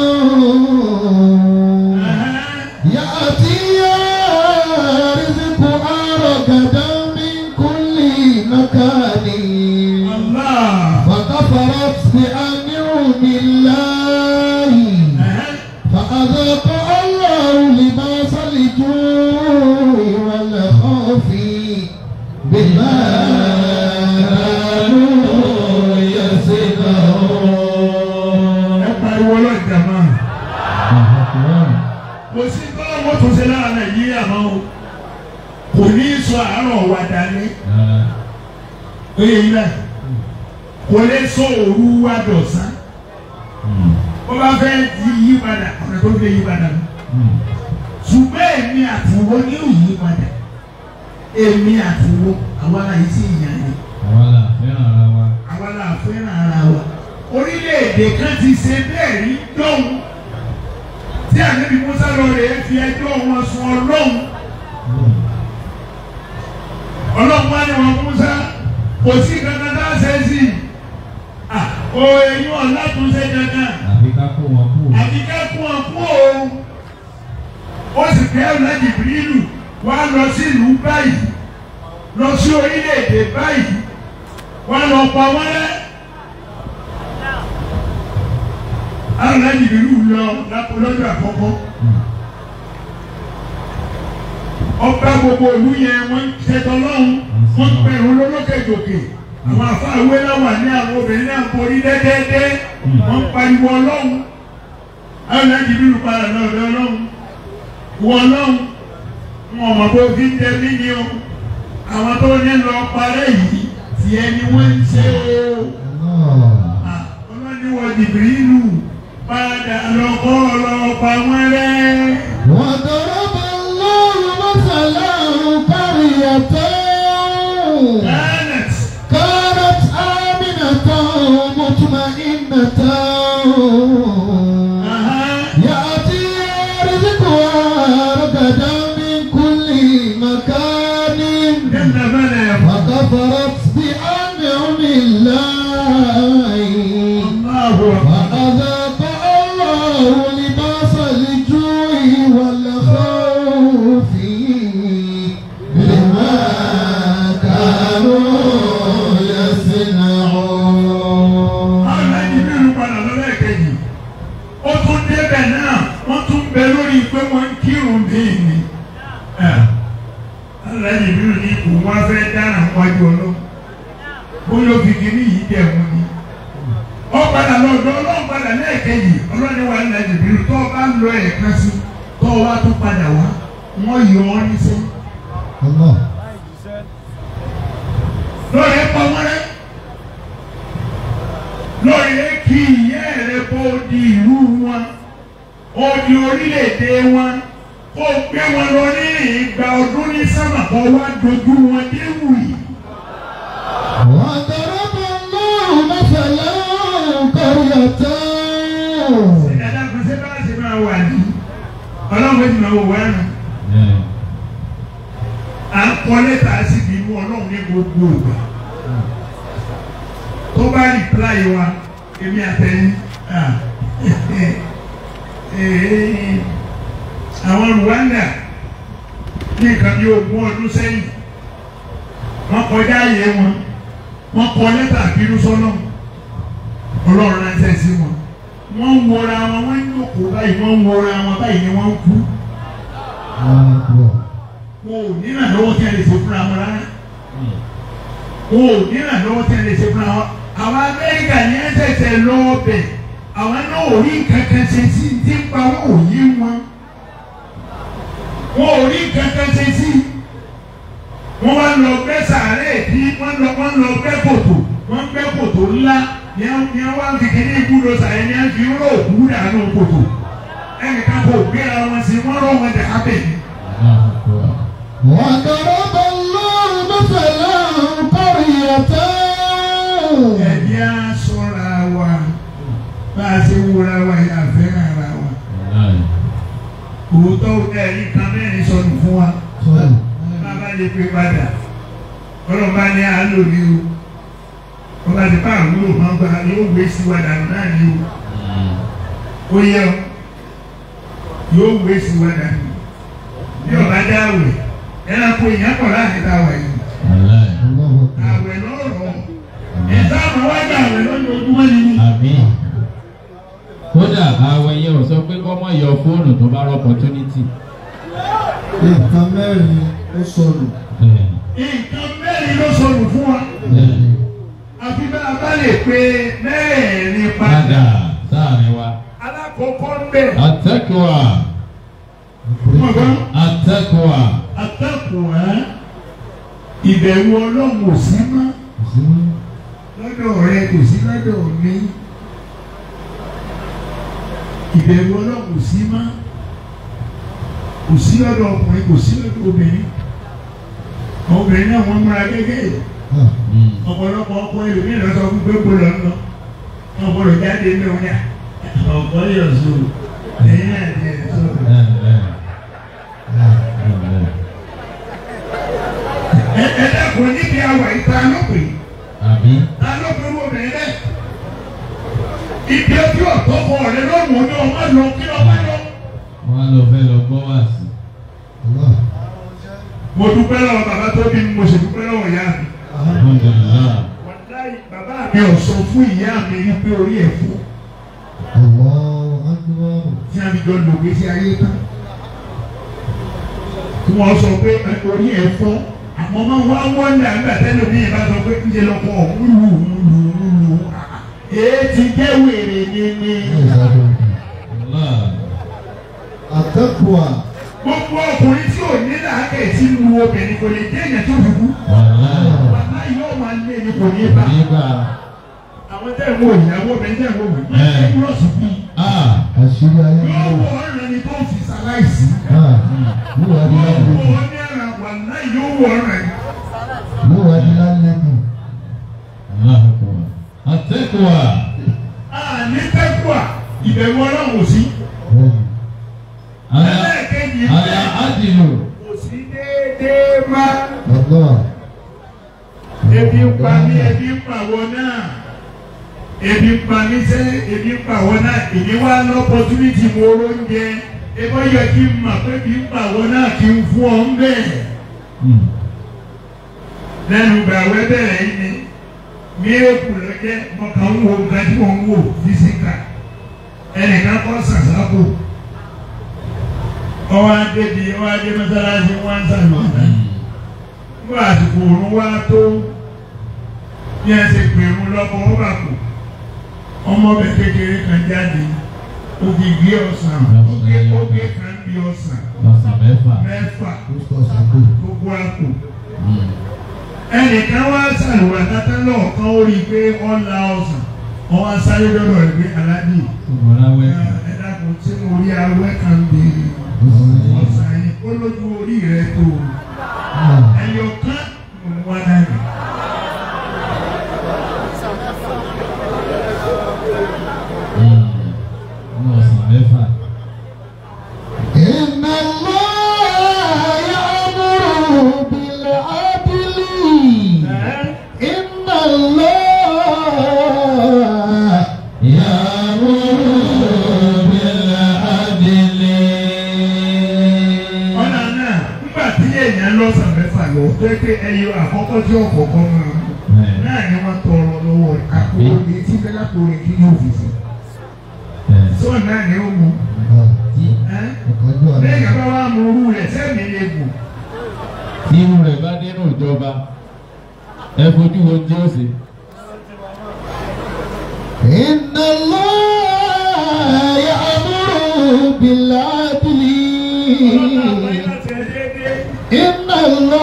يأتيها رزقها رغدا مكان فكفرت بأنعم الله فأذاق الله لباس الجوع والخوف بما كانوا يصنعون. kò sí tọ́lá wọ́n tún ṣe lára Nàìjíríà mọ́ o kò ní sọ àárọ̀ wa dání èyí náà kò lè sọ òru wa dọ̀sán ó bá fẹ́ yí padà ọ̀nà tó lè yí padà lọ ṣùgbọ́n èmi àtiwọ́ ní òyí padà èmi àtiwọ́ àwa là yìí sí ìyá ni àwa là fẹ́ràn ara wa orílẹ̀-èdè kan ti ṣe bẹ́ẹ̀ rí dọ́hùn tí Ànábì Mùsá lọ rèé fi ẹjọ́ wọn sùn Ọlọ́run wá ní wọn Mùsá kò sí kankan tá a ṣe sí o èyí ọ̀la tún ṣe kankan àbí ká kó wọn kú o ó sì fẹ́ ọ̀la Jìbìrìlù wá lọ sí ìlú báyìí lọ sí orílẹ̀-èdè báyìí wá lọ pa wọ́n rẹ́ ọ̀la Jìbìrìlù lọ lọ́jọ́ àkọ́kọ́ ọba gbogbo ìlú yẹn wọ́n ń ṣètò lọ́hùn wọ́n ń pẹ̀rù lólókèjòkè àwọn afáwé láwà ní àwọn obìnrin náà borí dẹ́dẹ́dẹ́ wọ́n ń pariwo Ọlọ́hun àwọn ẹ̀jì bílù padà náà lọ Ọlọ́hun wọ Ọlọ́hun wọn mọ̀ bó fi ń jẹ mí ni o àwọn tó ní lọ parẹ́ yìí tí ẹni wọ́n ń ṣe o ọlọ́ni wọ Jìbìrìlù padà lọ́kọ́ ọlọ́pàá wọn rẹ́. wọ́n dọ̀rọ̀ bá مثلا قرية كانت آمنة مطمئنة يأتيها lórí pé wọ́n ń kírun bíi ni aláàjì bí ní òun wá fẹ́ dára wájú ọlọ́run bóyá ó fi kíní yìí jẹ́ wọn ni ó padà lọ́dọ̀ ọlọ́run padà lẹ́ẹ̀kejì ọlọ́run wà ní aláàjì bí tó bá lọ ẹ̀ẹ̀kan sí tó wá tó padà wá wọ́n yọ ọ́ níṣẹ́ lórí ẹ̀pọ̀ wọn rẹ̀ lórí kí ìyá rẹ̀ bó di ìlú wọn ó di orílẹ̀-èdè wọn ó gbé wọn lọ ní ìgbà ọdún ní sábà kó wá dojú wọn dé wùyí. wọ́n tọrọ bọ̀ lọ́rùn mọ́fẹ̀lẹ́ kọ́ríyàtọ̀. ìdájọ́ kò sí bá a ṣe máa wà ní ọlọ́run ti máa wò wá nù. à ń kọ́ lẹ́tà sí ibi inú ọlọ́run ní gbogbo ìgbà. tó bá rìpláì wa èmi àtẹ̀yìn àwọn Rwanda ní nǹkan bí 20 ọdún sẹ́yìn wọ́n kọjá ààyè wọn wọ́n kọ lẹ́tà bínú sọ́nà ọlọ́run ránṣẹ́ sí wọn wọ́n ń wọra wọn wọ́n ń jókòó báyìí wọ́n ń wọra wọn báyìí ni wọ́n ń kú wọn ò ní ìrànlọ́wọ́ tí a lè ṣe fúnra wọn rárá wọn ò ní ìrànlọ́wọ́ tí a lè ṣe fúnra wọn àwọn Amẹ́ríkà ní ẹ̀ṣẹ̀ṣẹ̀ lọ́ọ́ bẹ̀ àwọn náà ò rí kankan ṣe sí ti ń pa wọn ò yí wọn ò rí kankan ṣe sí wọn wá lọ gbẹ́ sàárẹ̀ tí wọ́n lọ gbẹ́ kòtò wọ́n gbẹ́ kòtò ńlá ní wọ́n fi kíní ibùdó sàárẹ̀ ní wọ́n fi ró òkú dànù kòtò ẹnìkan kò gbéra wọn sí wọ́n rọ wọn dàá bẹ̀. wọ́n tọrọ bọ̀ lọ́rùn mọ́fẹ̀lẹ́ kọ́ríyàtọ̀. ẹ̀dí á sọ́ra wa bá a ṣe wúra wa yà fẹ́ràn ara wa. òótọ́ ẹ̀rí kan mẹ́rin sọnù fún wa. bàbá lè pe padà ọlọ́ba ní àlò ní o ọba ti bá àwúrò máa gba yóò gbé sí wa dànù náà ní o. ó yẹ ọ yóò gbé sí wa dànù bí ọba dáwẹ̀ ẹranko ìyẹn kọ̀ láti dáwẹ̀ yìí. àwẹ̀ lọ́rọ̀ ẹ̀sán àwọn wájà àwẹ̀ lọ́dún ojúmọ́ nínú. kódà àwọn yẹn ò sọ pé kọ́ mọ́ yọ fóònù tó bá rọ opportunity. nǹkan mẹ́rin ló sọnù. nǹkan mẹ́rin ló sọnù fún wa. àfi bá a bá lè pe mẹ́rin padà sáàrin wa. alákọ̀ọ́kọ́ ń bẹ̀. àtẹ́kùwà. àtẹ́kùwà. àtẹ́kùwà ìbẹ̀rù ọlọ́run ò sí mọ́ lọ́dọ̀ rẹ kò sí lọ́dọ̀ mi. ìbẹ̀rù ọlọ́run kò sí mọ́ kò sí lọ́dọ̀ ọkùnrin kò sí lọ́dọ̀ obìnrin àwọn obìnrin náà wọ́n múra gẹ́gẹ́ ọ̀pọ̀lọpọ̀ ọkọ ẹlòmíràn lọ́sọ fún gbogbo lọ́nà wọn gbọ́dọ̀ jáde ní ọ̀nà ọ̀pọ̀ yọ̀ so ẹ̀yìn náà ti ẹ̀ sọ. ẹ̀ẹ́dẹ́kùn níbi àwọ̀ ìta lópin ta lópin obìnrin bẹ́ẹ̀. ibi ojú ọ̀tọ̀ kọ ọ̀rẹ́ lọ́rùn ọjọ́ ọmọ lọ kí lọ́ bá lọ. wọ́n lọ fẹ́ lọ gbọ́ wá sí. mo dúpẹ́ lọ́wọ́ bàbá tó bí mi mo sì dúpẹ́ lọ́wọ́ ìyá mi. wàláhì bàbá mi ò sọ fún ìyá mi ní pé orí ẹ̀ fún. tí a fi jọ lò gbé sí ayé tán. tí wọ́n sọ pé orí ẹ̀ fọ́ àmọ́ máa wá wọ́n ní àgbà tẹ́lẹ̀ mi ìbá sọ pé ń jẹ lọ́kọ̀ ọ̀hún lù èyí jẹ́ wèrè níní. àtẹ́kùwà. gbogbo ọkùnrin tí ò ní làákẹ́ tí lu obìnrin kò lè jẹ́ èèyàn tó fi kú. bàbá yóò máa lé ní kò ní bá. àwọn tẹ̀ ń wo ìyàwó obìnrin tẹ̀ ń wo wò ní ẹgbẹ́ ọ̀sùn bí. àṣírí ayé ń yóò bọ̀. wọ ọ̀rẹ́ ni tó ń fi ṣaláìsí. yóò wá di yóò lálẹ́ wọ ọ ní ẹ̀rọ wà náà yóò wọ ọ̀rẹ́. yóò wá di lálẹ́ kù. àtẹ́kùwà. ní tẹ́kùwà ìbẹ̀rù ọlọ́run ò sí. ẹlẹ́ẹ̀kejì àyà àdìlù. kò sí déédéé má. ebi ń pa mí ebi ń pa wọ náà ebi ń pa mí sẹ́ ebi ń pa wọ náà èmi wá lọ́pọ̀túnìtì mo róúnjẹ ebó yẹ kí n mà pé ebi ń pa wọ náà kí n fún ọ ń bẹ́ẹ̀. lẹ́nu gbàwẹ́ bẹ̀rẹ̀ yìí ni méèkù ló jẹ́ ọkàn ń wo nǹkan tí wọ́n ń wò físíkà ẹnìkan kọ́ sàsápò ọwọ́ adé mọ́sálásí wọ́n ń sàlùwà náà. Nígbà àsìkò òun wá tó ní ẹsẹ̀ pèrú lọ́kọ̀ ó bà kù. Ọmọ bẹ̀ kékeré kan jáde, ògìgì ọ̀sán, ógé kan bí ọ̀sán. Ọ̀sán mẹ́fà. Gbogbo àpò. Ẹnìkan wá sàlùwà tátá lọ́ọ̀kan ó rí i pé wọ́n la ọ̀sán. Wọ́n wá sáré lọ́dọ̀ rẹ̀ pé aláàjì. Ẹ dákun tí mo rí awẹ́ kan bí ọ̀sán yìí ó lójú orí rẹ̀ tó. Ẹyọ kan mo wá náà. Ọ̀sán mẹ́fà. Inna Allah ya'muru bil 'adli. Inna Allah ya'muru bil 'adli. Ọ̀nà náà nígbà tí èèyàn lọ́sàn mẹ́fà lọ pé ẹyọ àkọ́kọ́ tí ọ̀kọ̀ọ̀kan máa náà ni wọ́n tọrọ lọ́wọ́ àpò omi tí bẹ́lá tó rẹ̀ kí yóò fi sí. Sọ náà ni ó mú. Lẹ́yìn bá wà mú orú rẹ̀ sẹ́mi lè bù. Tí irú rẹ̀ bá dé nù ìjọba, ẹ fojú wo tí ó ṣe. Inna Allah ya'muru bil 'adli. Inna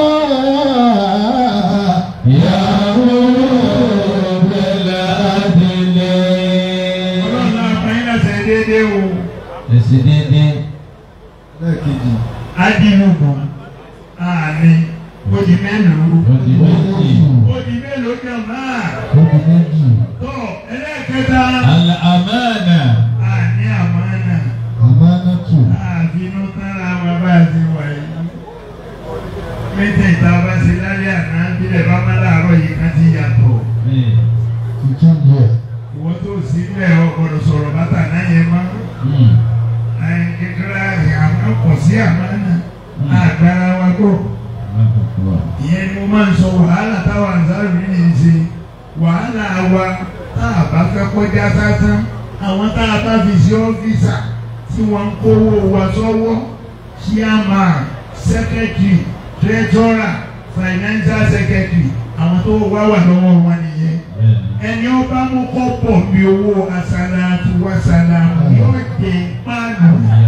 Allah ya'muru bil 'adli. Ọlọ́run àpáyé láti ẹ̀ déédéé o. Ẹ̀sìn déédéé. lẹ́ẹ̀kejì. Adínúgbọ̀n àárín odi mélòó. Odi méjì. Odi mélòó jẹ́ máa. Odi méjì. Tọ́ ẹlẹ́ẹ̀kẹta. Al-amana. Àní àmánà. Amanatu. Àbínú tára wa bá ti wà yìí. Méjì ìta bá ṣe lálẹ́ àná bílẹ̀ bá má láàárọ̀ yìí ká ti yàtọ̀. Tuntun yẹ. Ìwọ tó sí ilẹ̀ ọgbọ̀dọ̀ sọ̀rọ̀ bàtà náà yẹn máa. Kékeré àwọn kò sí àmánà. Àgbára wa gbọ́. Ìyẹn ni mo máa ń sọ wàhálà táwa àǹsáàrù ní í ṣe. Wàhálà wa tá a bá fẹ́ kọjá sásán. Àwọn tá a bá fi ṣe ọ́fíìsà tí wọ́n ń kówó wa sọ́wọ́. Chairman, secretary, treasurer, financial secretary. Àwọn tó wá wà lọ́wọ́ wọn nìyẹn. Ẹni ọba mú kọ́pọ̀ bí owó asálàtú wàsálà yóò jẹ páànù.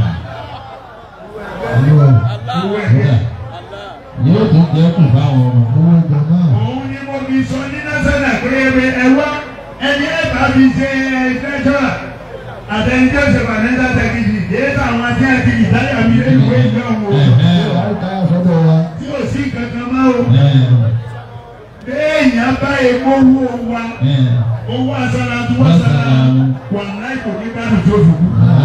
Owó ẹ̀jẹ̀. Yóò tún dẹ́kun báwọn ọmọ. Owó ìgbà náà. Òun ni mo fi sọ ní násánà pé ẹwà ẹni ẹ bá fi ṣe treasurer àtẹnudẹ́ ọ̀sẹ̀ financial secretary èyí táwọn àti àti ìdáyà mi lè wé ìjọ wọn. Àìkáyà sọ́dọ̀ wa. Tí ò sí kankan máa o. Béèyàn bá epo owó wa. Owó asálàtú wàsálà wà láì kò ní bánu tó dùn.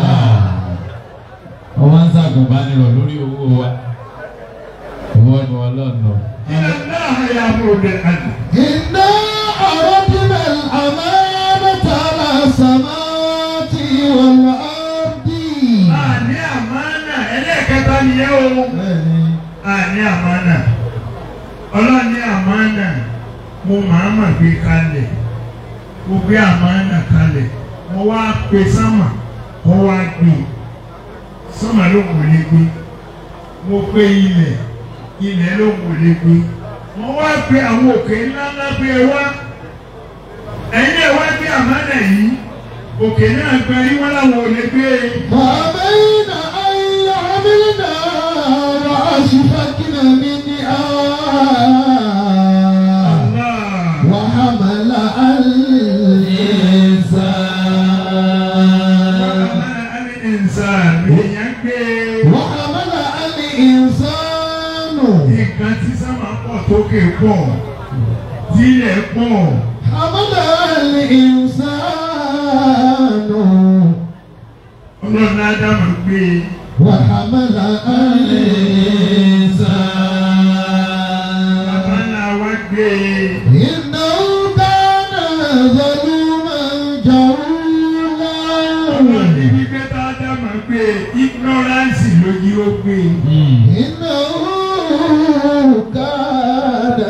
Ọwọ́ ń ṣàgùnbánirọ̀ lórí owó wa. Owó ni ọlọ́ọ̀nà. Ilé náà yà mú òde àjò. Inna aradna al-amanata ala samawati wal ardi. Àní àmánà ẹlẹ́ẹ̀kẹta nìyẹn o. Bẹ́ẹ̀ni. Àní àmánà. Ọlọ́ọ̀ni àmánà mo máa mà gbé kalẹ̀. Mo gbé àmánà kalẹ̀. Mo wá pe sámà. Mo wá gbé. Sámà ló kò lè gbé. Mo pe ilẹ̀. Ilẹ̀ ló kò lè gbé. Mo wá pe àwọn òkè ńláńlá pé ẹ wá. Ẹ̀yin náà wá gbé àmánà yìí. Òkè náà gbẹ yín wọ́n láwọn ò lè gbé. فأبين أن يحملنها وأشفقن منها وحملها الإنسان وحملها الإنسان Nǹkan tí sábà pọ̀ tókè pọ̀, tílẹ̀ pọ̀. حملها الإنسان Ọlọ́run Ádámù gbé. وحملها الإنسان Bàbá ńlá wa gbé. إنه كان ظلوما جهولا Ọlọ́run ní gbígbé tá Ádámù gbé. Ignorance ló yí ó gbé. إنه كان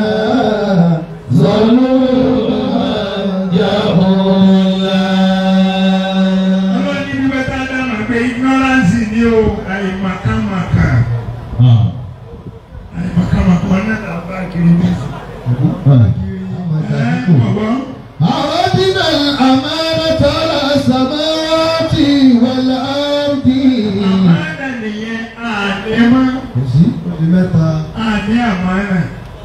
ظلوما جهولا Ọlọ́run ní gbígbé tá Ádámù gbé. Ignorance ni o. Àìmàkàmàkà. أردنا الأمانة على السماوات والأرض. Àmánà nìyẹn àdéhùn. Kò sí ọdún mẹ́ta. Àdé àmánà.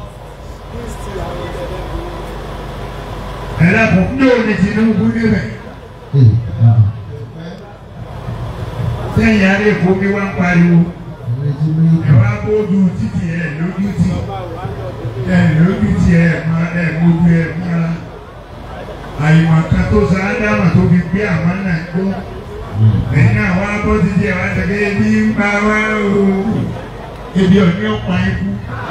Ẹ̀rọ ní òní Tinubu níbẹ̀. Sẹ́yìn ará Èkó mi wá ń pariwo. Ẹ wá bójú títì ẹ̀ lójú tì. Ẹ̀ lójú tì ẹ̀ mójú ẹ̀ mọ́ra. Àyùmọ̀kan tó sáádámà tó fi gbé àmánà gbó. Ẹ̀yin náà wá bọ́ títí ẹ̀ wá sẹ́kẹ́ ebi ń pa wá o. Ebi ò ní ọ̀pá ikú.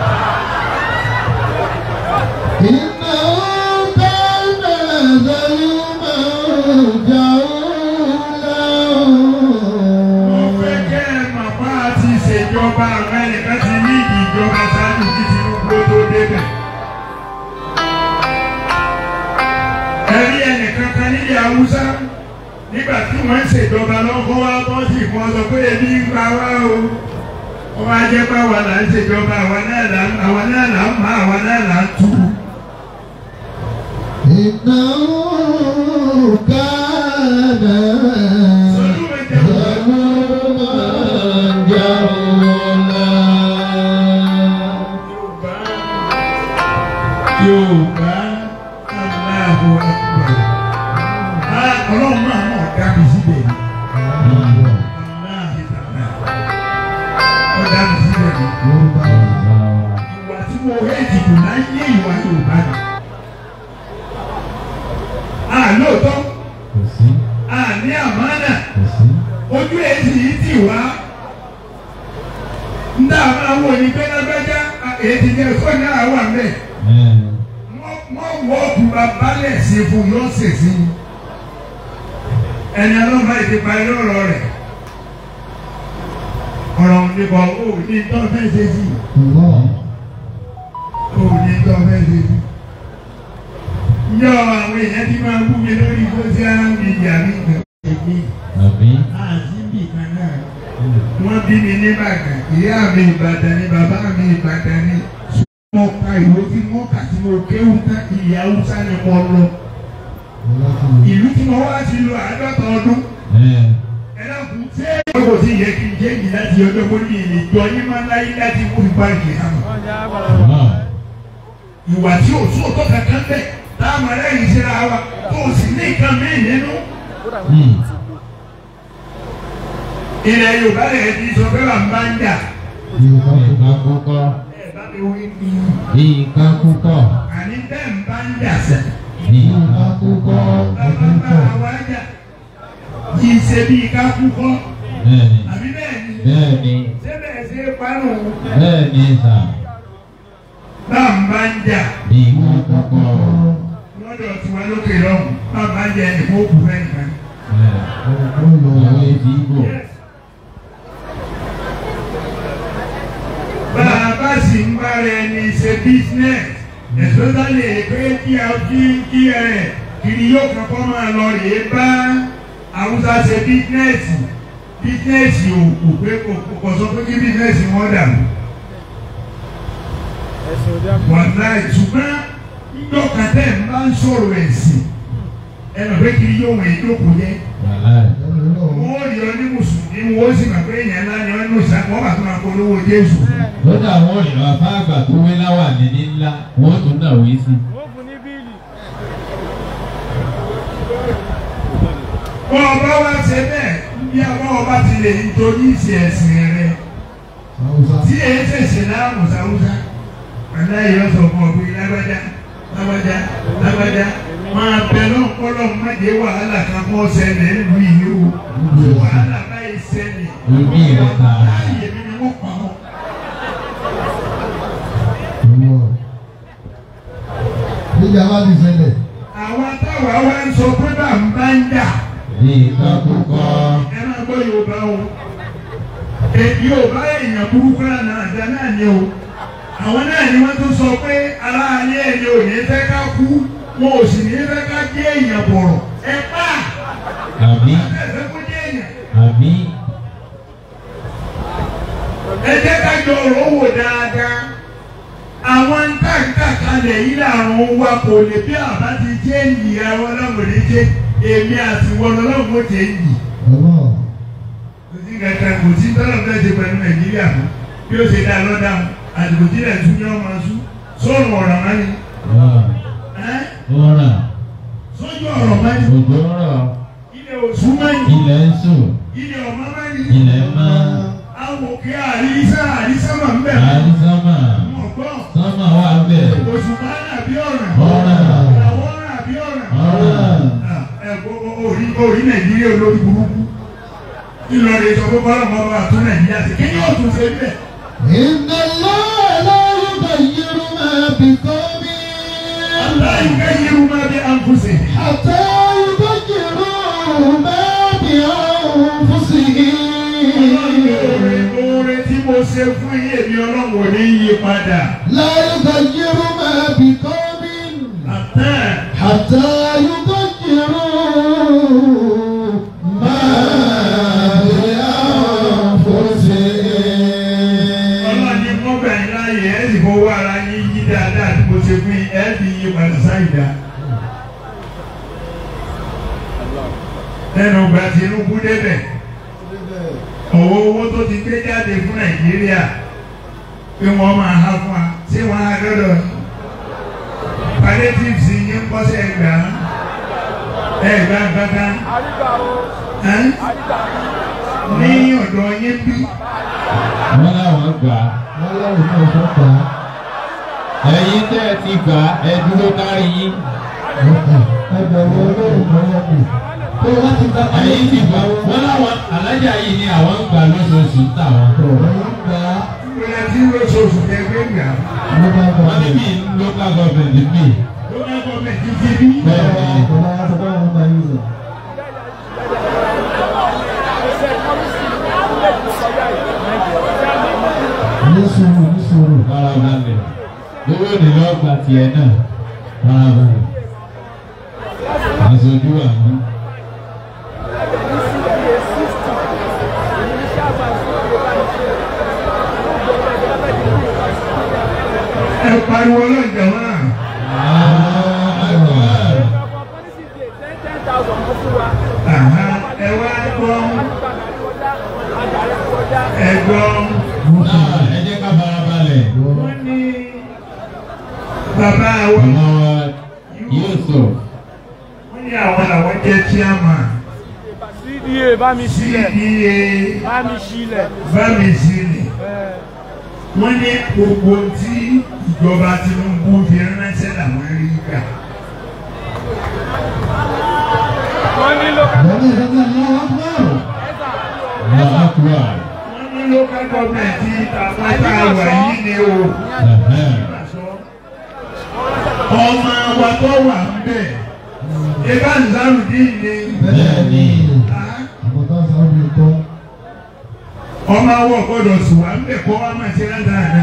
Ìjọba àwọn ẹnìkan ti ní ìjọba ṣáájú kí Tinubu tó débẹ̀. Ẹ̀rí ẹnìkan kan nílẹ̀ Haúsá nígbà tí wọ́n ń ṣèjọba lọ́kọ́ wá bọ́ sí ìfọ́n sọ pé ebi ń pa wá o. Wọ́n wá jẹ́ pé àwa là ń ṣèjọba àwa náà là ń mọ àwa náà là ń tú. Ìnáwó kánà. Yorùbá Allahu Akbar. Ọlọ́run máa mọ̀ ọ̀dà mi síbẹ̀ ni. Ọ̀dà mi síbẹ̀ ni. Ìwà tí mo rẹ̀ jìbò láyé ìwà Yorùbá ni. Lóòótọ́, ní àmánà, ojú èsì yìí tì wá. Ń dá àwọn òní pé lágbájá èdè ní ẹ̀kọ́ náà wà mẹ́. Wọ́n wọ́ ọ̀kùnrin abálẹ̀ sí fún lọ́sẹ̀ sí i. Ẹni ọlọ́mọ èdè parí ọ̀rọ̀ rẹ̀. Ọ̀rọ̀ nípa ó ní tọ́ fẹ́ ṣe sí i. Ó ní tọ́ fẹ́ ṣe sí i. Yọ àwọn èèyàn tí máa ń wú mi lórí social media mi gbẹ̀gbẹ̀. Àzíbì kan náà. Wọ́n bí mi ní Ìbàdàn. Ìyá mi Ìbàdàn ni bàbá mi Ìbàdàn ni. Mo ka ìwé tí mo kà tí mo kéwù tán ìyá Haúsá ni mo lọ. Ìlú tí mo wá ti lọ 50 ọdún. Ẹ dákun ṣé kò sí yẹ kí n jẹ́ yìí láti ọjọ́ mo ní ìjọ yín máa ń láyé láti mú ìgbà ìgbéyàwó. Ìwà tí ò sóòótọ́ kankan bẹ̀ táwọn ẹlẹ́yìn ṣe ra wa tó o sì ní nǹkan mí nínú. Ilẹ̀ Yorùbá rẹ̀ ti sọ pé wà ń bá ń jà. Ìka kúkọ. Àní bẹ́ẹ̀ ń bá ń jà sẹ́. Ìka kúkọ. Bàbá bá wa jà. Kì í ṣe bí ìka kúkọ. Bẹ́ẹ̀ni. Àbí bẹ́ẹ̀ ni. Bẹ́ẹ̀ni. Ṣé bẹ́ẹ̀ ṣe é parọ́? Bẹ́ẹ̀ni sà. Bá ń bá ń jà. Ìka kúkọ. Lọ́dọ̀ tiwa lókè lọ́hùn. Bá ń bá ń jà ẹnìkan ó kú fẹ́ nìkan. Àwọn èdè Ìgbò. Bàbá sì ń bá rẹ ní ṣe business. Especially pé kí kiri yóò kankan máa lọ rèé bá Haúsá ṣe bísínẹ́sì òkú pé kò sọ pé kí bísínẹ́sì wọn dàrú. Wàlá ìtumá ńdọ́kàtẹ́ ń bá ń sọ̀rọ̀ ẹ̀sìn ẹnì pé kiri yóò wọ̀nyí jókòó yẹ. Wọ́n rí ọ ní Mùsùlùmí wọ́n sì máa pé èèyàn ńlá ni wọ́n ní òṣà wọ́n bá tún máa polówó Jésù. Lọ́dọ̀ àwọn ìlú afáàgbà tó wé láwà ní ńlá wọ́n tún náà wí sí. Wọ́n ọba wa ṣe bẹ́ẹ̀ bí àwọn ọba ti lè nítorí ìṣe ẹ̀sìn rẹ̀ tí èyí ṣèṣe láàmú sáwúsá àná ìyọ́ sọ fún ọ̀gbìn lágbájá máa bẹ lọ́nkọ́lọ́ májè wàhálà kan kọ́ ṣẹlẹ̀ nílùú yìí o wàhálà báyìí ṣẹlẹ̀ Omi rẹ̀ ta. láàyè mi ni wọ́n pa ọ́. Níjà bá ti ṣẹlẹ̀. Àwọn táwa wá ń sọ pé bá ń bá ń jà. Ìka kúkọ. Ẹ máa gbọ́ Yorùbá o. Yorùbá èèyàn burúkú náà àdá náà ni o. Àwọn náà ni wọ́n tún sọ pé aláàlẹ́ ẹni ò ní fẹ́ ká kú, wọn ò sì ní fẹ́ ká jẹ́ èèyàn bọ̀rọ̀. Ẹ pa! Àbí. Ẹ fẹ́ kó jẹ́ èèyàn. Àbí. Ẹ jẹ́ ká jọ ọ̀rọ̀ wò dáadáa. Àwọn táǹkà ká alẹ̀ yìí làrùn wa kò lè bí àbá ti jẹ́ ìyí àwọn ọlọ́mọdé jẹ́ èmi àti wọn ọlọ́mọ jẹ́ ìyí. kò sí kankan kò sí tọ́lọ̀ fẹ́ ṣe pẹ̀lú Nàìjíríà fún bí ó ṣe dá lọ́dà àdìgbò tí ilẹ̀ tún ní ọmọ sún sóòrùn ọ̀rọ̀ máa ní. sójú ọ̀rọ̀ máa ní. òjò rọ̀. ilẹ̀ òṣù máa ní. ilẹ̀ ń sùn. ilẹ̀ ọ̀mọ́ máa ní. ilẹ̀ máa. Awòkè àrísàmà ń bẹ̀. Àrísàmà. Ọ̀gbọ́n. Sọ́mà wà bẹ̀. Oṣù máa ń àbí ọ̀ràn. Ọ̀ràn. Àwọn ọ̀ràn àbí ọ̀ràn. Ọ̀ràn. Orí Nàìjíríà olórí burúkú. Ìlọrin sọ pé bọ́lá máa bá tún Nàìjíríà sí. Kí yóò tún ṣe bẹ́ẹ̀? Inna Allaha la yughayyiru ma biqawmin. La yughayyiru ma bi anfusihim. Hatta yughayyiru ma bi anfusihim. Oore tí mo ṣe fún yín èmi Ọlọ́run ò ní yí padà. La yughayyiru ma biqawmin. Hatta yughayyiru ma bi anfusihim. Ọlọ́run ní wọ́n gbà yín láàyè ẹ̀ sì fọwọ́ ara yín yí dáadáa tí mo ṣe fún yín ẹ̀ sì yí padà sáìdá. Lẹ́nu ìgbà Tinubu débẹ̀. Owó tó ti gbé jáde fún Nàìjíríà pé wọ́n máa há fún wa ṣé wọ́n á dọ́dọ̀ palliatives yín ń kọ́sẹ̀ ẹgbà gbàgbà ní ọ̀dọ̀ yín bí. Wọ́n láwọn gbà. Wọ́n láwọn náà fọ́ gbà. Ẹ̀yin tẹ́ ẹ ti gbà ẹ dúró kárí yín. Ẹgbẹ̀rún olóòrùn lọ́wọ́ kù. Tó wá ti gbà pálí. Ẹ̀yin ti gbà. Wọ́n láwọn alájà yìí ni àwọn ń gbà lóṣooṣù táwọn. Wọ́n gbà. Ìgbà tí lóṣooṣù kẹgbẹ́ gbà. Wọ́n ní bí local government bí. Local government ti fi bí. Bẹ́ẹ̀ni. Nísòrò. Farabalẹ̀. Lówó ni lọ́ọ́ gba tiẹ̀ náà. Farabalẹ̀. Aṣojú àwọn. Ẹ pariwo lọ́jọ́ náà. Ẹ wá gbọ́. Ẹ gbọ́. Ẹ jẹ́ ká farabalẹ̀. Wọ́n ní bàbá wa. Bàbá wa yóò sọ. Wọ́n ní àwọn làwọn jẹ́ chairman. CDA bá mi sílẹ̀. CDA Bá mi sílẹ̀. bá mi sílẹ̀. Wọ́n ní gbogbo tí ìjọba Tinubu fi ránṣẹ́ làwọn rí gbà. Wọ́n ní local Wọ́n ní ìdájọ́ náà wọ́n fún Láàkúrà. Wọ́n ní local government àwọn tá a wà yìí ni o. Ọmọ wa tó wà ń bẹ̀. Ibà Nzarudeen ni. Bẹ́ẹ̀ni. àbọ̀tán sáwọn ìtọ́. Ọmọ awọ gbọ́dọ̀ sùn wà ń bẹ̀ kó wá máa ṣe ládàá.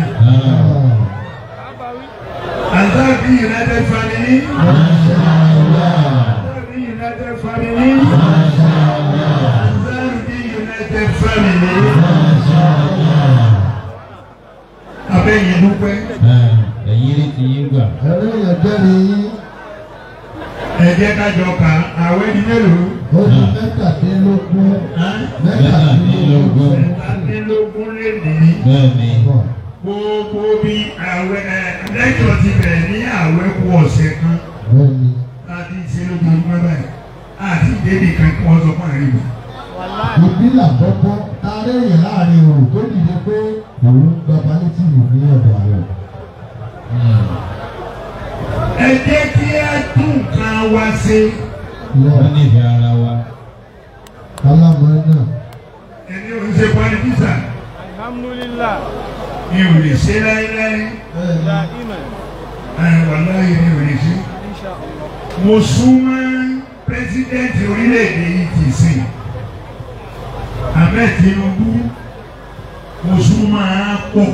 Nzarudeen United Family. Nzarudeen United Family. Nzarudeen United Family. Abẹ́yẹn dúpẹ́. Ẹ̀yin rí ti yín gbà. ẹ̀rọ ìyàjẹ́ ni yín. Ẹ jẹ́ ká jọ kà àwẹ̀ ní mélòó? Oṣù mẹ́tàdínlógún. Mẹ́tàdínlógún. Mẹ́tàdínlógún lè ní. Bẹ́ẹ̀ni. Gbogbo bí àwẹ̀ lẹ́jọ́ ti bẹ̀rẹ̀ ní àwẹ̀ kú ọ̀sẹ̀ kan. Bẹ́ẹ̀ni. Láti ṣe lójoojúmọ́ báyìí. Àti débì kan kí wọ́n sọ fún àárín mi. Ìbílẹ̀ àkọ́kọ́ tààrẹ yẹn láàrin òru tó dìde pé òun gba palétìmù ní ọ̀dọ̀ ààrẹ. Ẹ jẹ́ kí á tún nǹkan wá ṣe. Wọ́n nífẹ̀ẹ́ ara wa. Alámọ̀ náà. Ẹni ò ń ṣe pọlitísà. Alhamdulillah. Mi ò lè ṣe láéláé. Ya iman. Wàláhì mi ò lè ṣe. Mo súnmọ́ pẹ́sidẹ́ntì orílẹ̀-èdè yìí ti sìn. Ahmed Tinubu mo súnmọ́ á pọ̀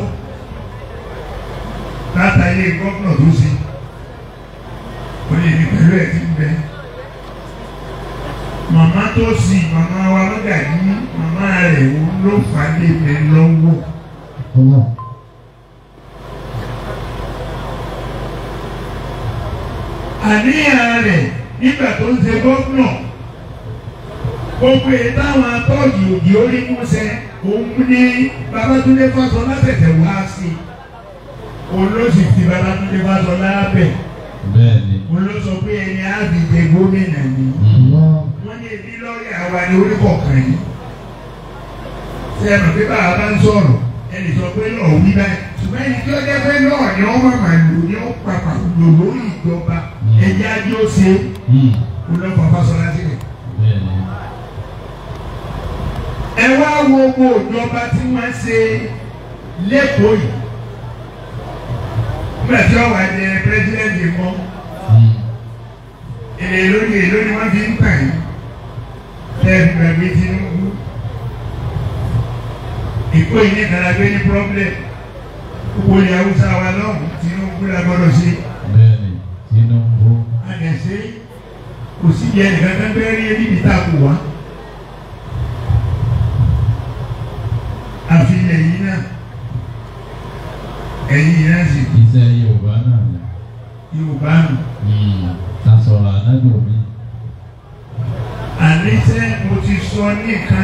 látàyè gómìnà tó ṣe. Ó lè ní pẹ̀lú ẹ̀ tí ń bẹ. Màmá tó sì màmá wa lọ́gà yìí màmá rẹ̀ ló fà á lè mẹ́ lọ́wọ́. àníyàn rẹ̀ nígbà tó ń ṣe gómìnà gbogbo èyí táwọn atọ́jú òdì orí músẹ́ òun ní Babátúndé Fáṣọlá tẹ̀tẹ̀ wá sí òun ló sì fi Babátúndé Fáṣọlá bẹ̀ òun ló sọ pé ẹni àbíjẹ gómìnà ni wọ́n ní ebi lọ́ọ̀rì àwa ní orí kọ̀ọ̀kan yìí sẹ́nu pé bàbá bá ń sọ̀rọ̀ ẹnì sọ pé lọ́ọ̀ wí báyìí ṣùgbọ́n ẹni tí ó jẹ́ pé lọ́ọ̀ ni wọ́n máa lò ní ó papà lò lórí ìjọba ẹ̀jẹ̀ ajé ó ṣe olóńgbò Fáṣọlá sílẹ̀. Ẹ wá wo gbogbo ìjọba tí wọ́n ṣe lẹ́kọ̀ọ́ yìí nígbà tí wọ́n wà ní pírẹ́sidẹ́ntì mọ́ èlò ni wọ́n fi ń tàn yìí tẹ́ẹ̀fì gbàgbé Tinubu ìkó yìí ní ìdàgbé ní problem gbogbo ní Haúsá wa lọ́hùn Tinubu la gbọ́dọ̀ ṣe. Tinubu. Àdẹ̀sẹ̀ kò sí jẹ́ nìkan tó ń bẹ́ẹ̀ rí ebi bí táàkù wá. Àfi ẹ̀yìn náà sì. Iṣẹ́ Yorùbá náà ni. Yorùbá nù. Ta sọ̀rọ̀ ànágbò mi. Àníṣe mo ti sọ ní nǹkan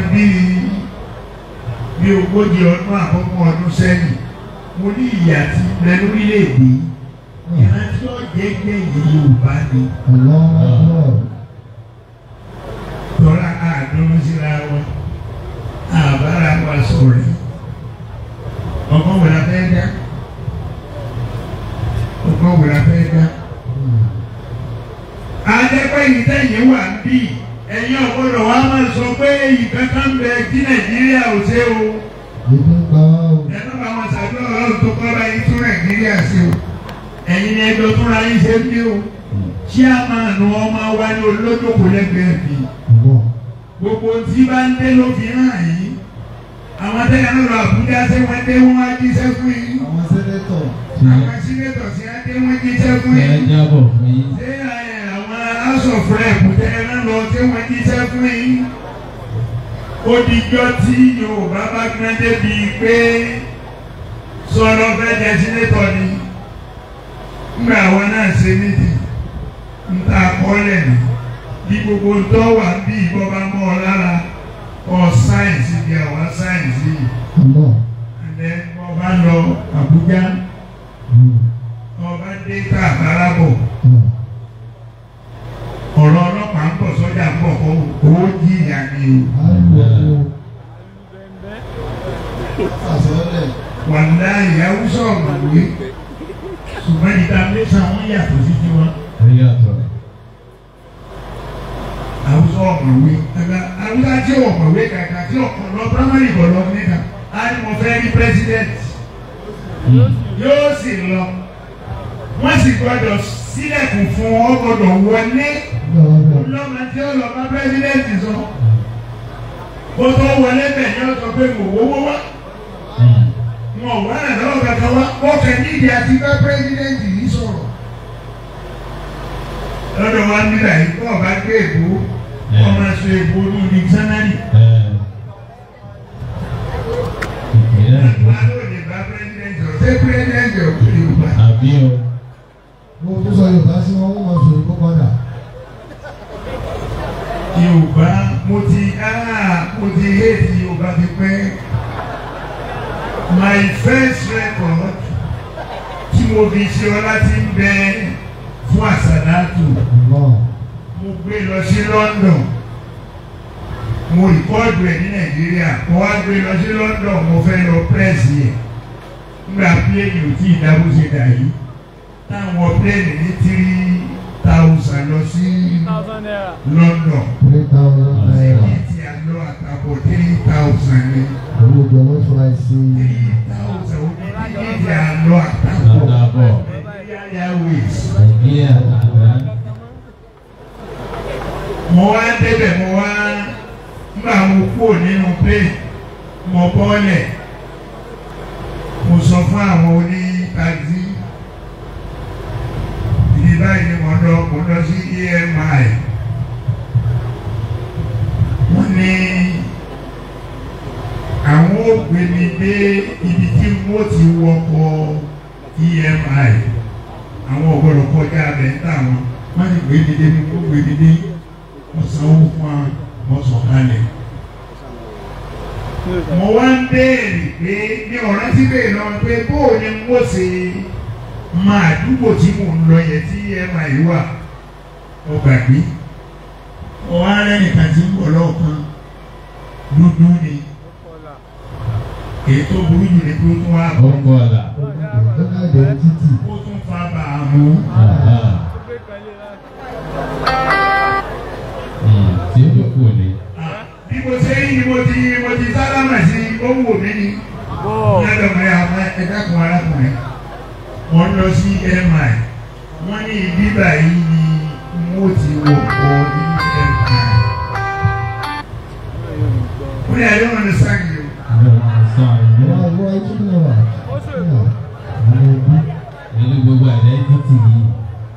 bí 40 ọdún àkọ́kọ́ ọdún sẹ́yìn mo ní ìyà tí bẹ lórílẹ̀-èdè ìrántí ọ̀jẹ̀gbẹ̀ yìí Yorùbá ni. Tọ́lá àdúró síra wọn àbára wa sọ̀rọ̀ ọgbọ́n wòlá fẹ́ dá adẹ́pẹ́ yìí tẹ̀yìn wà bí ẹ̀yin ọ̀gbọ́dọ̀ wa máa sọ pé ìkankan bẹ kí Nàìjíríà ò ṣe o ẹ̀rọ bá wọn ṣàdúrà Ọlọ́run tó kọ́ báyìí tún Nàìjíríà ṣe o ẹ̀yin ni ẹjọ́ fúnra yín ṣe ń bí o chairman ọmọ wa ní olójókòó lẹ́gbẹ̀ẹ́ bí gbogbo tí bá ń dé ló fi hàn yìí àwọn tẹ́lẹ̀ náà lọ Àbújá ṣé wọ́n dé wọ́n á jíṣẹ́ fún yín àwọn sínétọ̀ sí á dé wọ́n jíṣẹ́ fún yín ṣé àwọn House of Rep tẹ́lẹ̀ náà lọ ṣé wọ́n jíṣẹ́ fún yín ó dijọ́ tí Yorùbá bá gbọ́n débi pé sọ̀rọ̀ fẹ́ jẹ sínétọ̀ ni ńgbà àwọn náà ṣe nídìí ń ta àkọọ́lẹ̀ nù bí gbogbo tó wà bí ìbọba mọ́ ọ lára ọ sáyẹ̀nsì bí àwọn sáyẹ̀nsì ẹ̀lẹ́ ọba lọ Àbújá ọba dé ká àbárabọ̀ ọ̀rọ̀ ọlọ́pàá ń bọ̀ sọ́jà ń bọ̀ kọ́ owó jìyà ni o wàlá ìyàwó sọ̀rọ̀ wí ṣùgbọ́n ìta mẹ́sàn-án wọ́n yàtọ̀ sí tiwọn. Àwùjọ ọ̀mọ̀wé àwùjọ tí ọ̀mọ̀wé kàkà tí ọ̀kan lọ primary bọ̀ lọ níta á ní mo fẹ́ rí president yóò sì lọ wọ́n sì gbọ́dọ̀ sílẹ̀kùn fún ọ gbọ́dọ̀ wọlé lọ́mọ tí ó lọ bá president sọ kó tó wọlé bẹ̀ ní ọ̀sán pé mo wówó wá wọn wà lọ́wọ́ kankan wá ọkẹ́ nídìí àti bá president yìí sọ̀rọ̀ lọ́dọ̀ wa nígbà yìí kọ́ ọba gbé èbó ọmọ ẹ̀sọ́ èbó ní dictionary. Wọ́n ló lè bá president ọ̀ ṣé president ọ̀ kò lè wà. Àbí o. Mo tún sọ Yorùbá sí wọn wọ́n máa sọ èkó padà. Yorùbá mo ti hate Yorùbá ti pẹ́. My first record tí mo fi ṣe ọlá ti ń bẹ fún àsàdátù mo gbé lọ sí London mo rìkọ́ọ̀dù ẹ̀ ní Nàìjíríà mo wá gbé lọ sí London mo fẹ́ lọ pírẹ́sì ẹ̀ nígbà pléènì ò tí ì dábò ṣe dà yìí táwọn pléènì ní 3,000 lọ sí London ti àlọ́ àtàbọ̀ 3,000 ni owó jọlọ fúnra sí 3,000 omi ti àlọ́ àtàbọ̀ Airways. Mo wá débẹ̀ mo wá nígbà mo kúrò nínú plane mo bọ́lẹ̀ mo sọ fún àwọn oní taxi ìdí báyìí ni mo lọ sí EMI wọ́n ní àwọn ó gbé mi dé ibi tí mo ti wọkọ̀ EMI àwọn ọ̀gbọ́dọ̀ kọjá abẹ́ ń tà wọn wọ́n ti gbé dédé ní kó gbé dédé wọ́n sanwó fún wọn sọ̀kalẹ̀. mo wá ń béèrè pé ní ọ̀rẹ́ tí béèrè lọ pé bóò ni mo ṣe máa dúpọ̀ tí mò ń lọ yẹ tí ẹ máa yí wà ó gbàgbé ọ̀hún arẹ́ nìkan tí ń bọ̀ lọ́ọ̀kan dúdú ni èyí tó burú jù ní pé ó tún wá bọ̀ ó tún fa bàámu. bí mo ṣe yí mo ti sálámà sí owó mi ni lọ́dọ̀mọ́ ẹ̀dákun arákùnrin wọ́n lọ sí mi wọ́n ní ibi báyìí ni mo ti wọ̀ ọ́ ní mi. Wọ́n ní I don't understand you. Nínú gbogbo àdẹ́ntìtì yìí.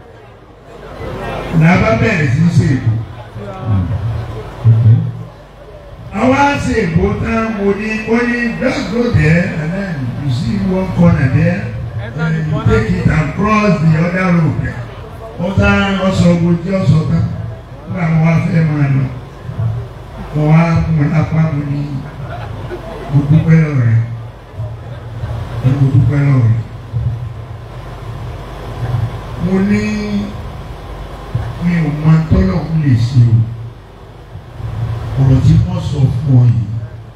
Làbá bẹ̀rẹ̀ sí ṣe èbò. Àwa ṣe èbò tán mo ní just go there and then you see one corner there and you take it and cross the other road. Ọ̀tá ọ̀sọ̀ ogójì ọ̀sọ̀ tán nígbà mo wá fẹ́ máa lọ. Mo wá mú lápá mo ní mo dúpẹ́ lọ́wọ́ rẹ̀. Mo dúpẹ́ lọ́wọ́ rẹ̀. Mo ní mi ò mọ tọ́lọ̀ ń lè ṣe o ọ̀rọ̀ tí wọ́n sọ fún ọ yìí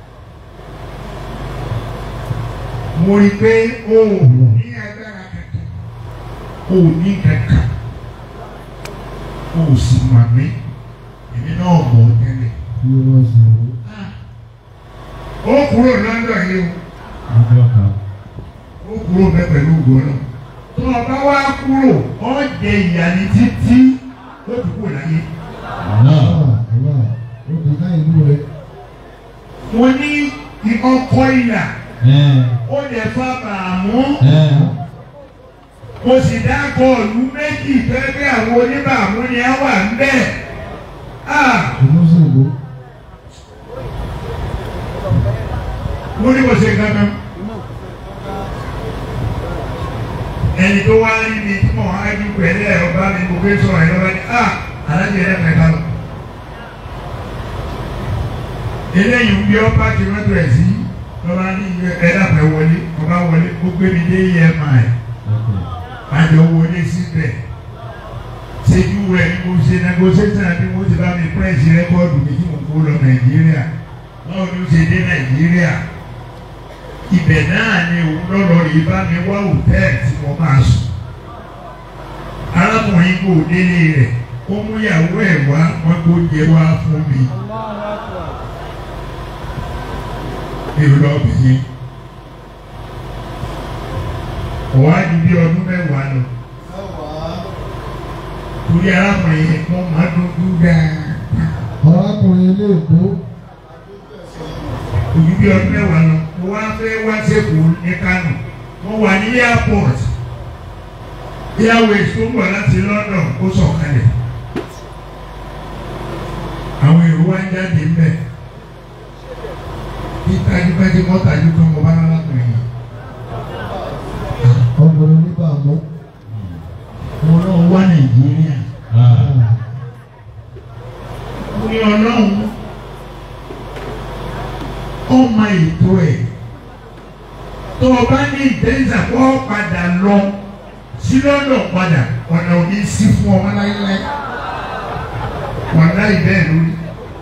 mo rí pé o ò ní agbára kankan o ò ní kankan o ò sì mọ̀ mí èmi náà mọ̀ ọ́ tẹ́lẹ̀ ó kúrò London yìí o ó kúrò bẹ́ẹ̀ pẹ̀lú ògbó náà tó o bá wá kúrò ó jẹ ìyà ní títí ó ti kúrò láyé. Mo ní ọkọ̀ ìlà ó lè fa bàámú mo sì dákọ̀ ọ̀lú méjì fẹ́ẹ́ àwọn oníbàámú ni á wà ń bẹ̀. Mo ní kò ṣe kankan. Ẹni tó wá rí mi tí mo á ní pẹ̀lú ẹ̀rọ bá mi mo gbé sọ̀rọ̀ ẹ̀rọ bá ní alájẹ ẹ̀rọ ẹ̀ka lọ. Eléyìí ń bí ọ́ pàṣẹ mọ́tò ẹ̀ sí lọ́ba ní ẹ̀dá pẹ̀ wọlé ọba wọlé ó gbé mi dé EMI àjọ wọlé síbẹ̀ ṣéjú rẹ̀ ni mo ṣe negotiation àti mo ti bá mi press rẹ́kọ́ọ̀dù mi tí mo kó lọ Nàìjíríà báwo ni ó ṣe dé Nàìjíríà ibẹ̀ náà ni òun lọ́lọ́ rí bá mi wá hòtẹ́ẹ̀lì tí mo máa sùn arákùnrin kò délé rẹ̀ ó mú ìyàwó ẹ̀ wá wọn kó jẹ wá fún mi. Èrò lọ́ọ̀bì yẹn. Ọ̀wá di bí ọdún mẹ́wàá lọ. Torí arákùnrin yẹn kọ́ máa dúdú dáadáa. Arákùnrin ilé ìgbó. Òbí bí ọdún mẹ́wàá lọ. Mo wá fẹ́ wá sẹ́kọ̀ọ́ ní Kánò. Mo wà ní airport. Airways tó ń bọ̀ láti London ó sọ̀kalẹ̀. Àwọn èrò wá ń jáde ń bẹ̀. Tajúbájú mọ́tàjú kan mo bá lálákùnrin yìí. Ọgbọ̀n oníbà mọ́. Mo náà wá Nàìjíríà. Mo ní Ọlọ́run ọmọ ètò ẹ̀. Tó o bá ní ìdẹ́sà kó padà lọ sí London padà ọ̀nà òní sí fún ọmọ láyé. Wọ́n dá ìbẹ́ẹ̀ lórí.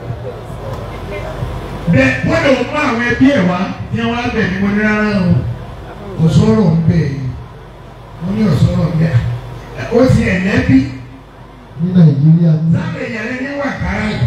Bẹ́ẹ̀ wọ́n lè mú àwọn ẹbí ẹ̀ wá ní wọ́n á bẹ̀ ní mo ní rárá o. Ọ̀sọ́rọ̀ ń bẹ̀ mo ní ọ̀sọ́rọ̀ ń bẹ̀ ó ti ẹ̀ lẹ́bí. Ní Nàìjíríà ní. Sábẹ̀ yẹn ní wàkàrà yìí.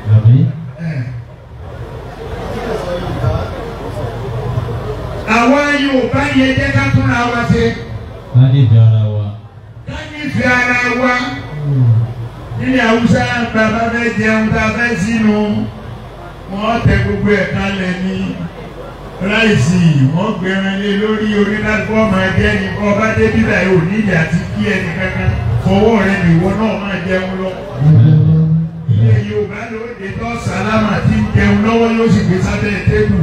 Àwa Yorùbá yẹn jẹ́ ká tún ra wa ṣe. Ká nífẹ̀ẹ́ ara wa. Ká nífẹ̀ẹ́ ara wa. Nílẹ̀ Haúsá bàbá fẹ́ jẹun tá a fẹ́ sínú. Wọ́n tẹ gbogbo ẹ̀ kalẹ̀ ní ráìsì wọ́n gbẹ̀rẹ̀ lé lórí onílágbó ọmọ ẹgbẹ́ ni ọba débìlà ò níyà àti kí ẹni kankan fọwọ́ rẹ̀ nìwọ náà máa jẹun lọ. Ilé Yorùbá ló dé tọ́ sálámà tí ń jẹun lọ́wọ́ yóò sì gbé sábẹ́ tébù.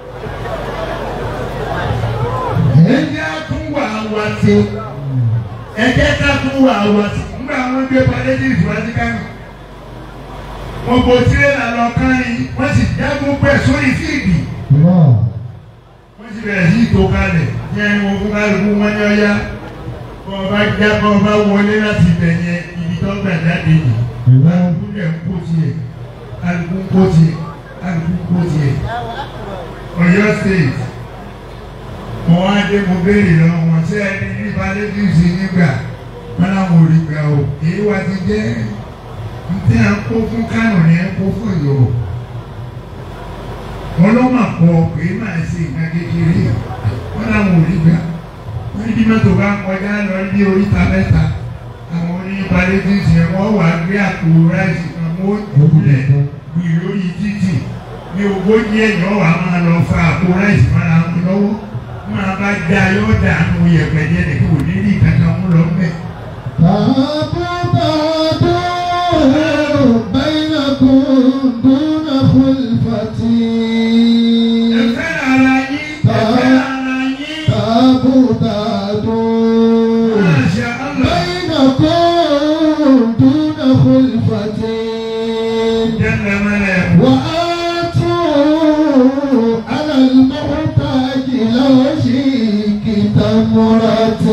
Ẹni á tún wà wá ṣe ẹ jẹ́ ká tún wà wá sí nígbà wọn gbé palliative wá sí Kánò. Wọ́n kò tirẹ̀là lọ kárin wọ́n sì já gbogbo ẹ̀ sórí fíìdì. Wọ́n sì bẹ̀rẹ̀ sí ìtò kalẹ̀ ní ẹni wọn fún kálukú wọn ní ọ̀yá. Bọ́n bá já bọ́n bá wọlé láti ibẹ̀ yẹn ibi tó gbà jáde yìí. Kálukú lẹ̀ ń kó tiẹ̀ kálukú ń kó tiẹ̀ kálukú ń kó tiẹ̀. Ọ̀yọ́ state mo wá dé mo béèrè lọ́wọ́ wọn ṣé ẹni ní palliative nígbà wọn làwọn ò rí gbà o èyí wá ti jẹ́ ntí à ń kó fún Kánò ní ẹ kó fún Ìyọ̀rọ̀ wọn ló mà pọ̀ pé máa ṣe nǹkan kékeré wọn làwọn ò rí gbà wọn ní mọ́tò bá ń kọjá lọ ní oríta mẹ́ta àwọn oní palliative yẹn wọ́n wà gbé àpò ráìsì kan mọ́ ìdúlẹ̀ gbì lórí títì ní ogójì èèyàn wà máa lọ fa àpò ráìsì mọ́ra wọn lọ́wọ́ máa bá dá yóò dànù yẹ̀pẹ̀ jẹ́ ní kò ní rí kankan mú lọ mẹ́. بينكم دون خلفة تابوتات بينكم دون خلفة وآتوا على المحتاج لو شئت تمرة.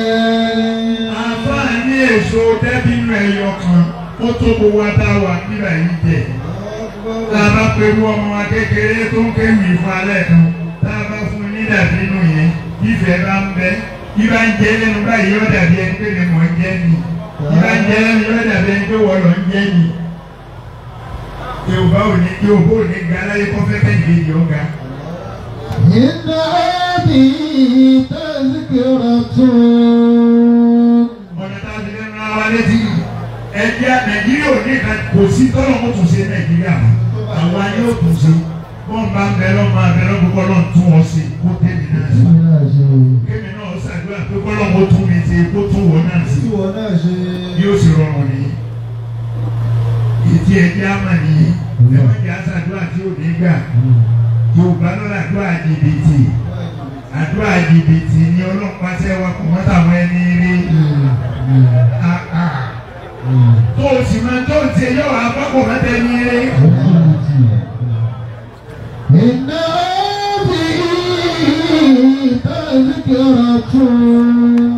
àǹfààní èso dẹ́bìnú ẹ̀yọ kan ó tó gbogbo wa tá a wà nígbà yìí jẹ. tá a bá pẹ̀lú ọmọ wa kékeré tó ń kéwì fún alẹ́ kan tá a bá fún un ní dàbínú yẹn ìfẹ́ bá ń bẹ ibà ń jẹ lẹ́nu báyìí yóò dàbí ẹni pé ni mò ń jẹ́ ni ibà ń jẹ lẹ́nu yóò dàbí ẹni pé wọ́n lọ ń jẹ́ ni. Yorùbá ò ní ga láyé kó fẹ́ kẹ́yìn lè yọ̀ ga. إن هذه تذكرة. ọ̀nà tá a fi lẹ́nu ara wa létí ẹ̀jẹ̀ Nàìjíríà ò ní ká kò sí tọ́lọ̀ kó tún ṣe Nàìjíríà mọ́ àwa yóò tún ṣe bọ́n bá ń bẹ lọ́mọ abẹ lọ́mọ kọ́lọ́ tún ọ sí kó tẹ̀mí náà sí. kémi náà ṣàdúrà pé kọ́lọ́ kó tún mi ṣe kó tún wọ náà sí. yóò sì rọrùn ní ìdí ẹ̀jẹ̀ àmà nìyí ẹ̀wọ̀n ìjà ṣàdúrà tí ò ní gbà. Yorùbá lọ́la àdúrà jìbìtì àdúrà jìbìtì ni ọlọ́pàá tẹ́ wa kò mọ́tà wọn ẹni rí tó o sì máa tó o ti yọ àbákò mọ́tà ẹni rí. Inna bi tazkiratun.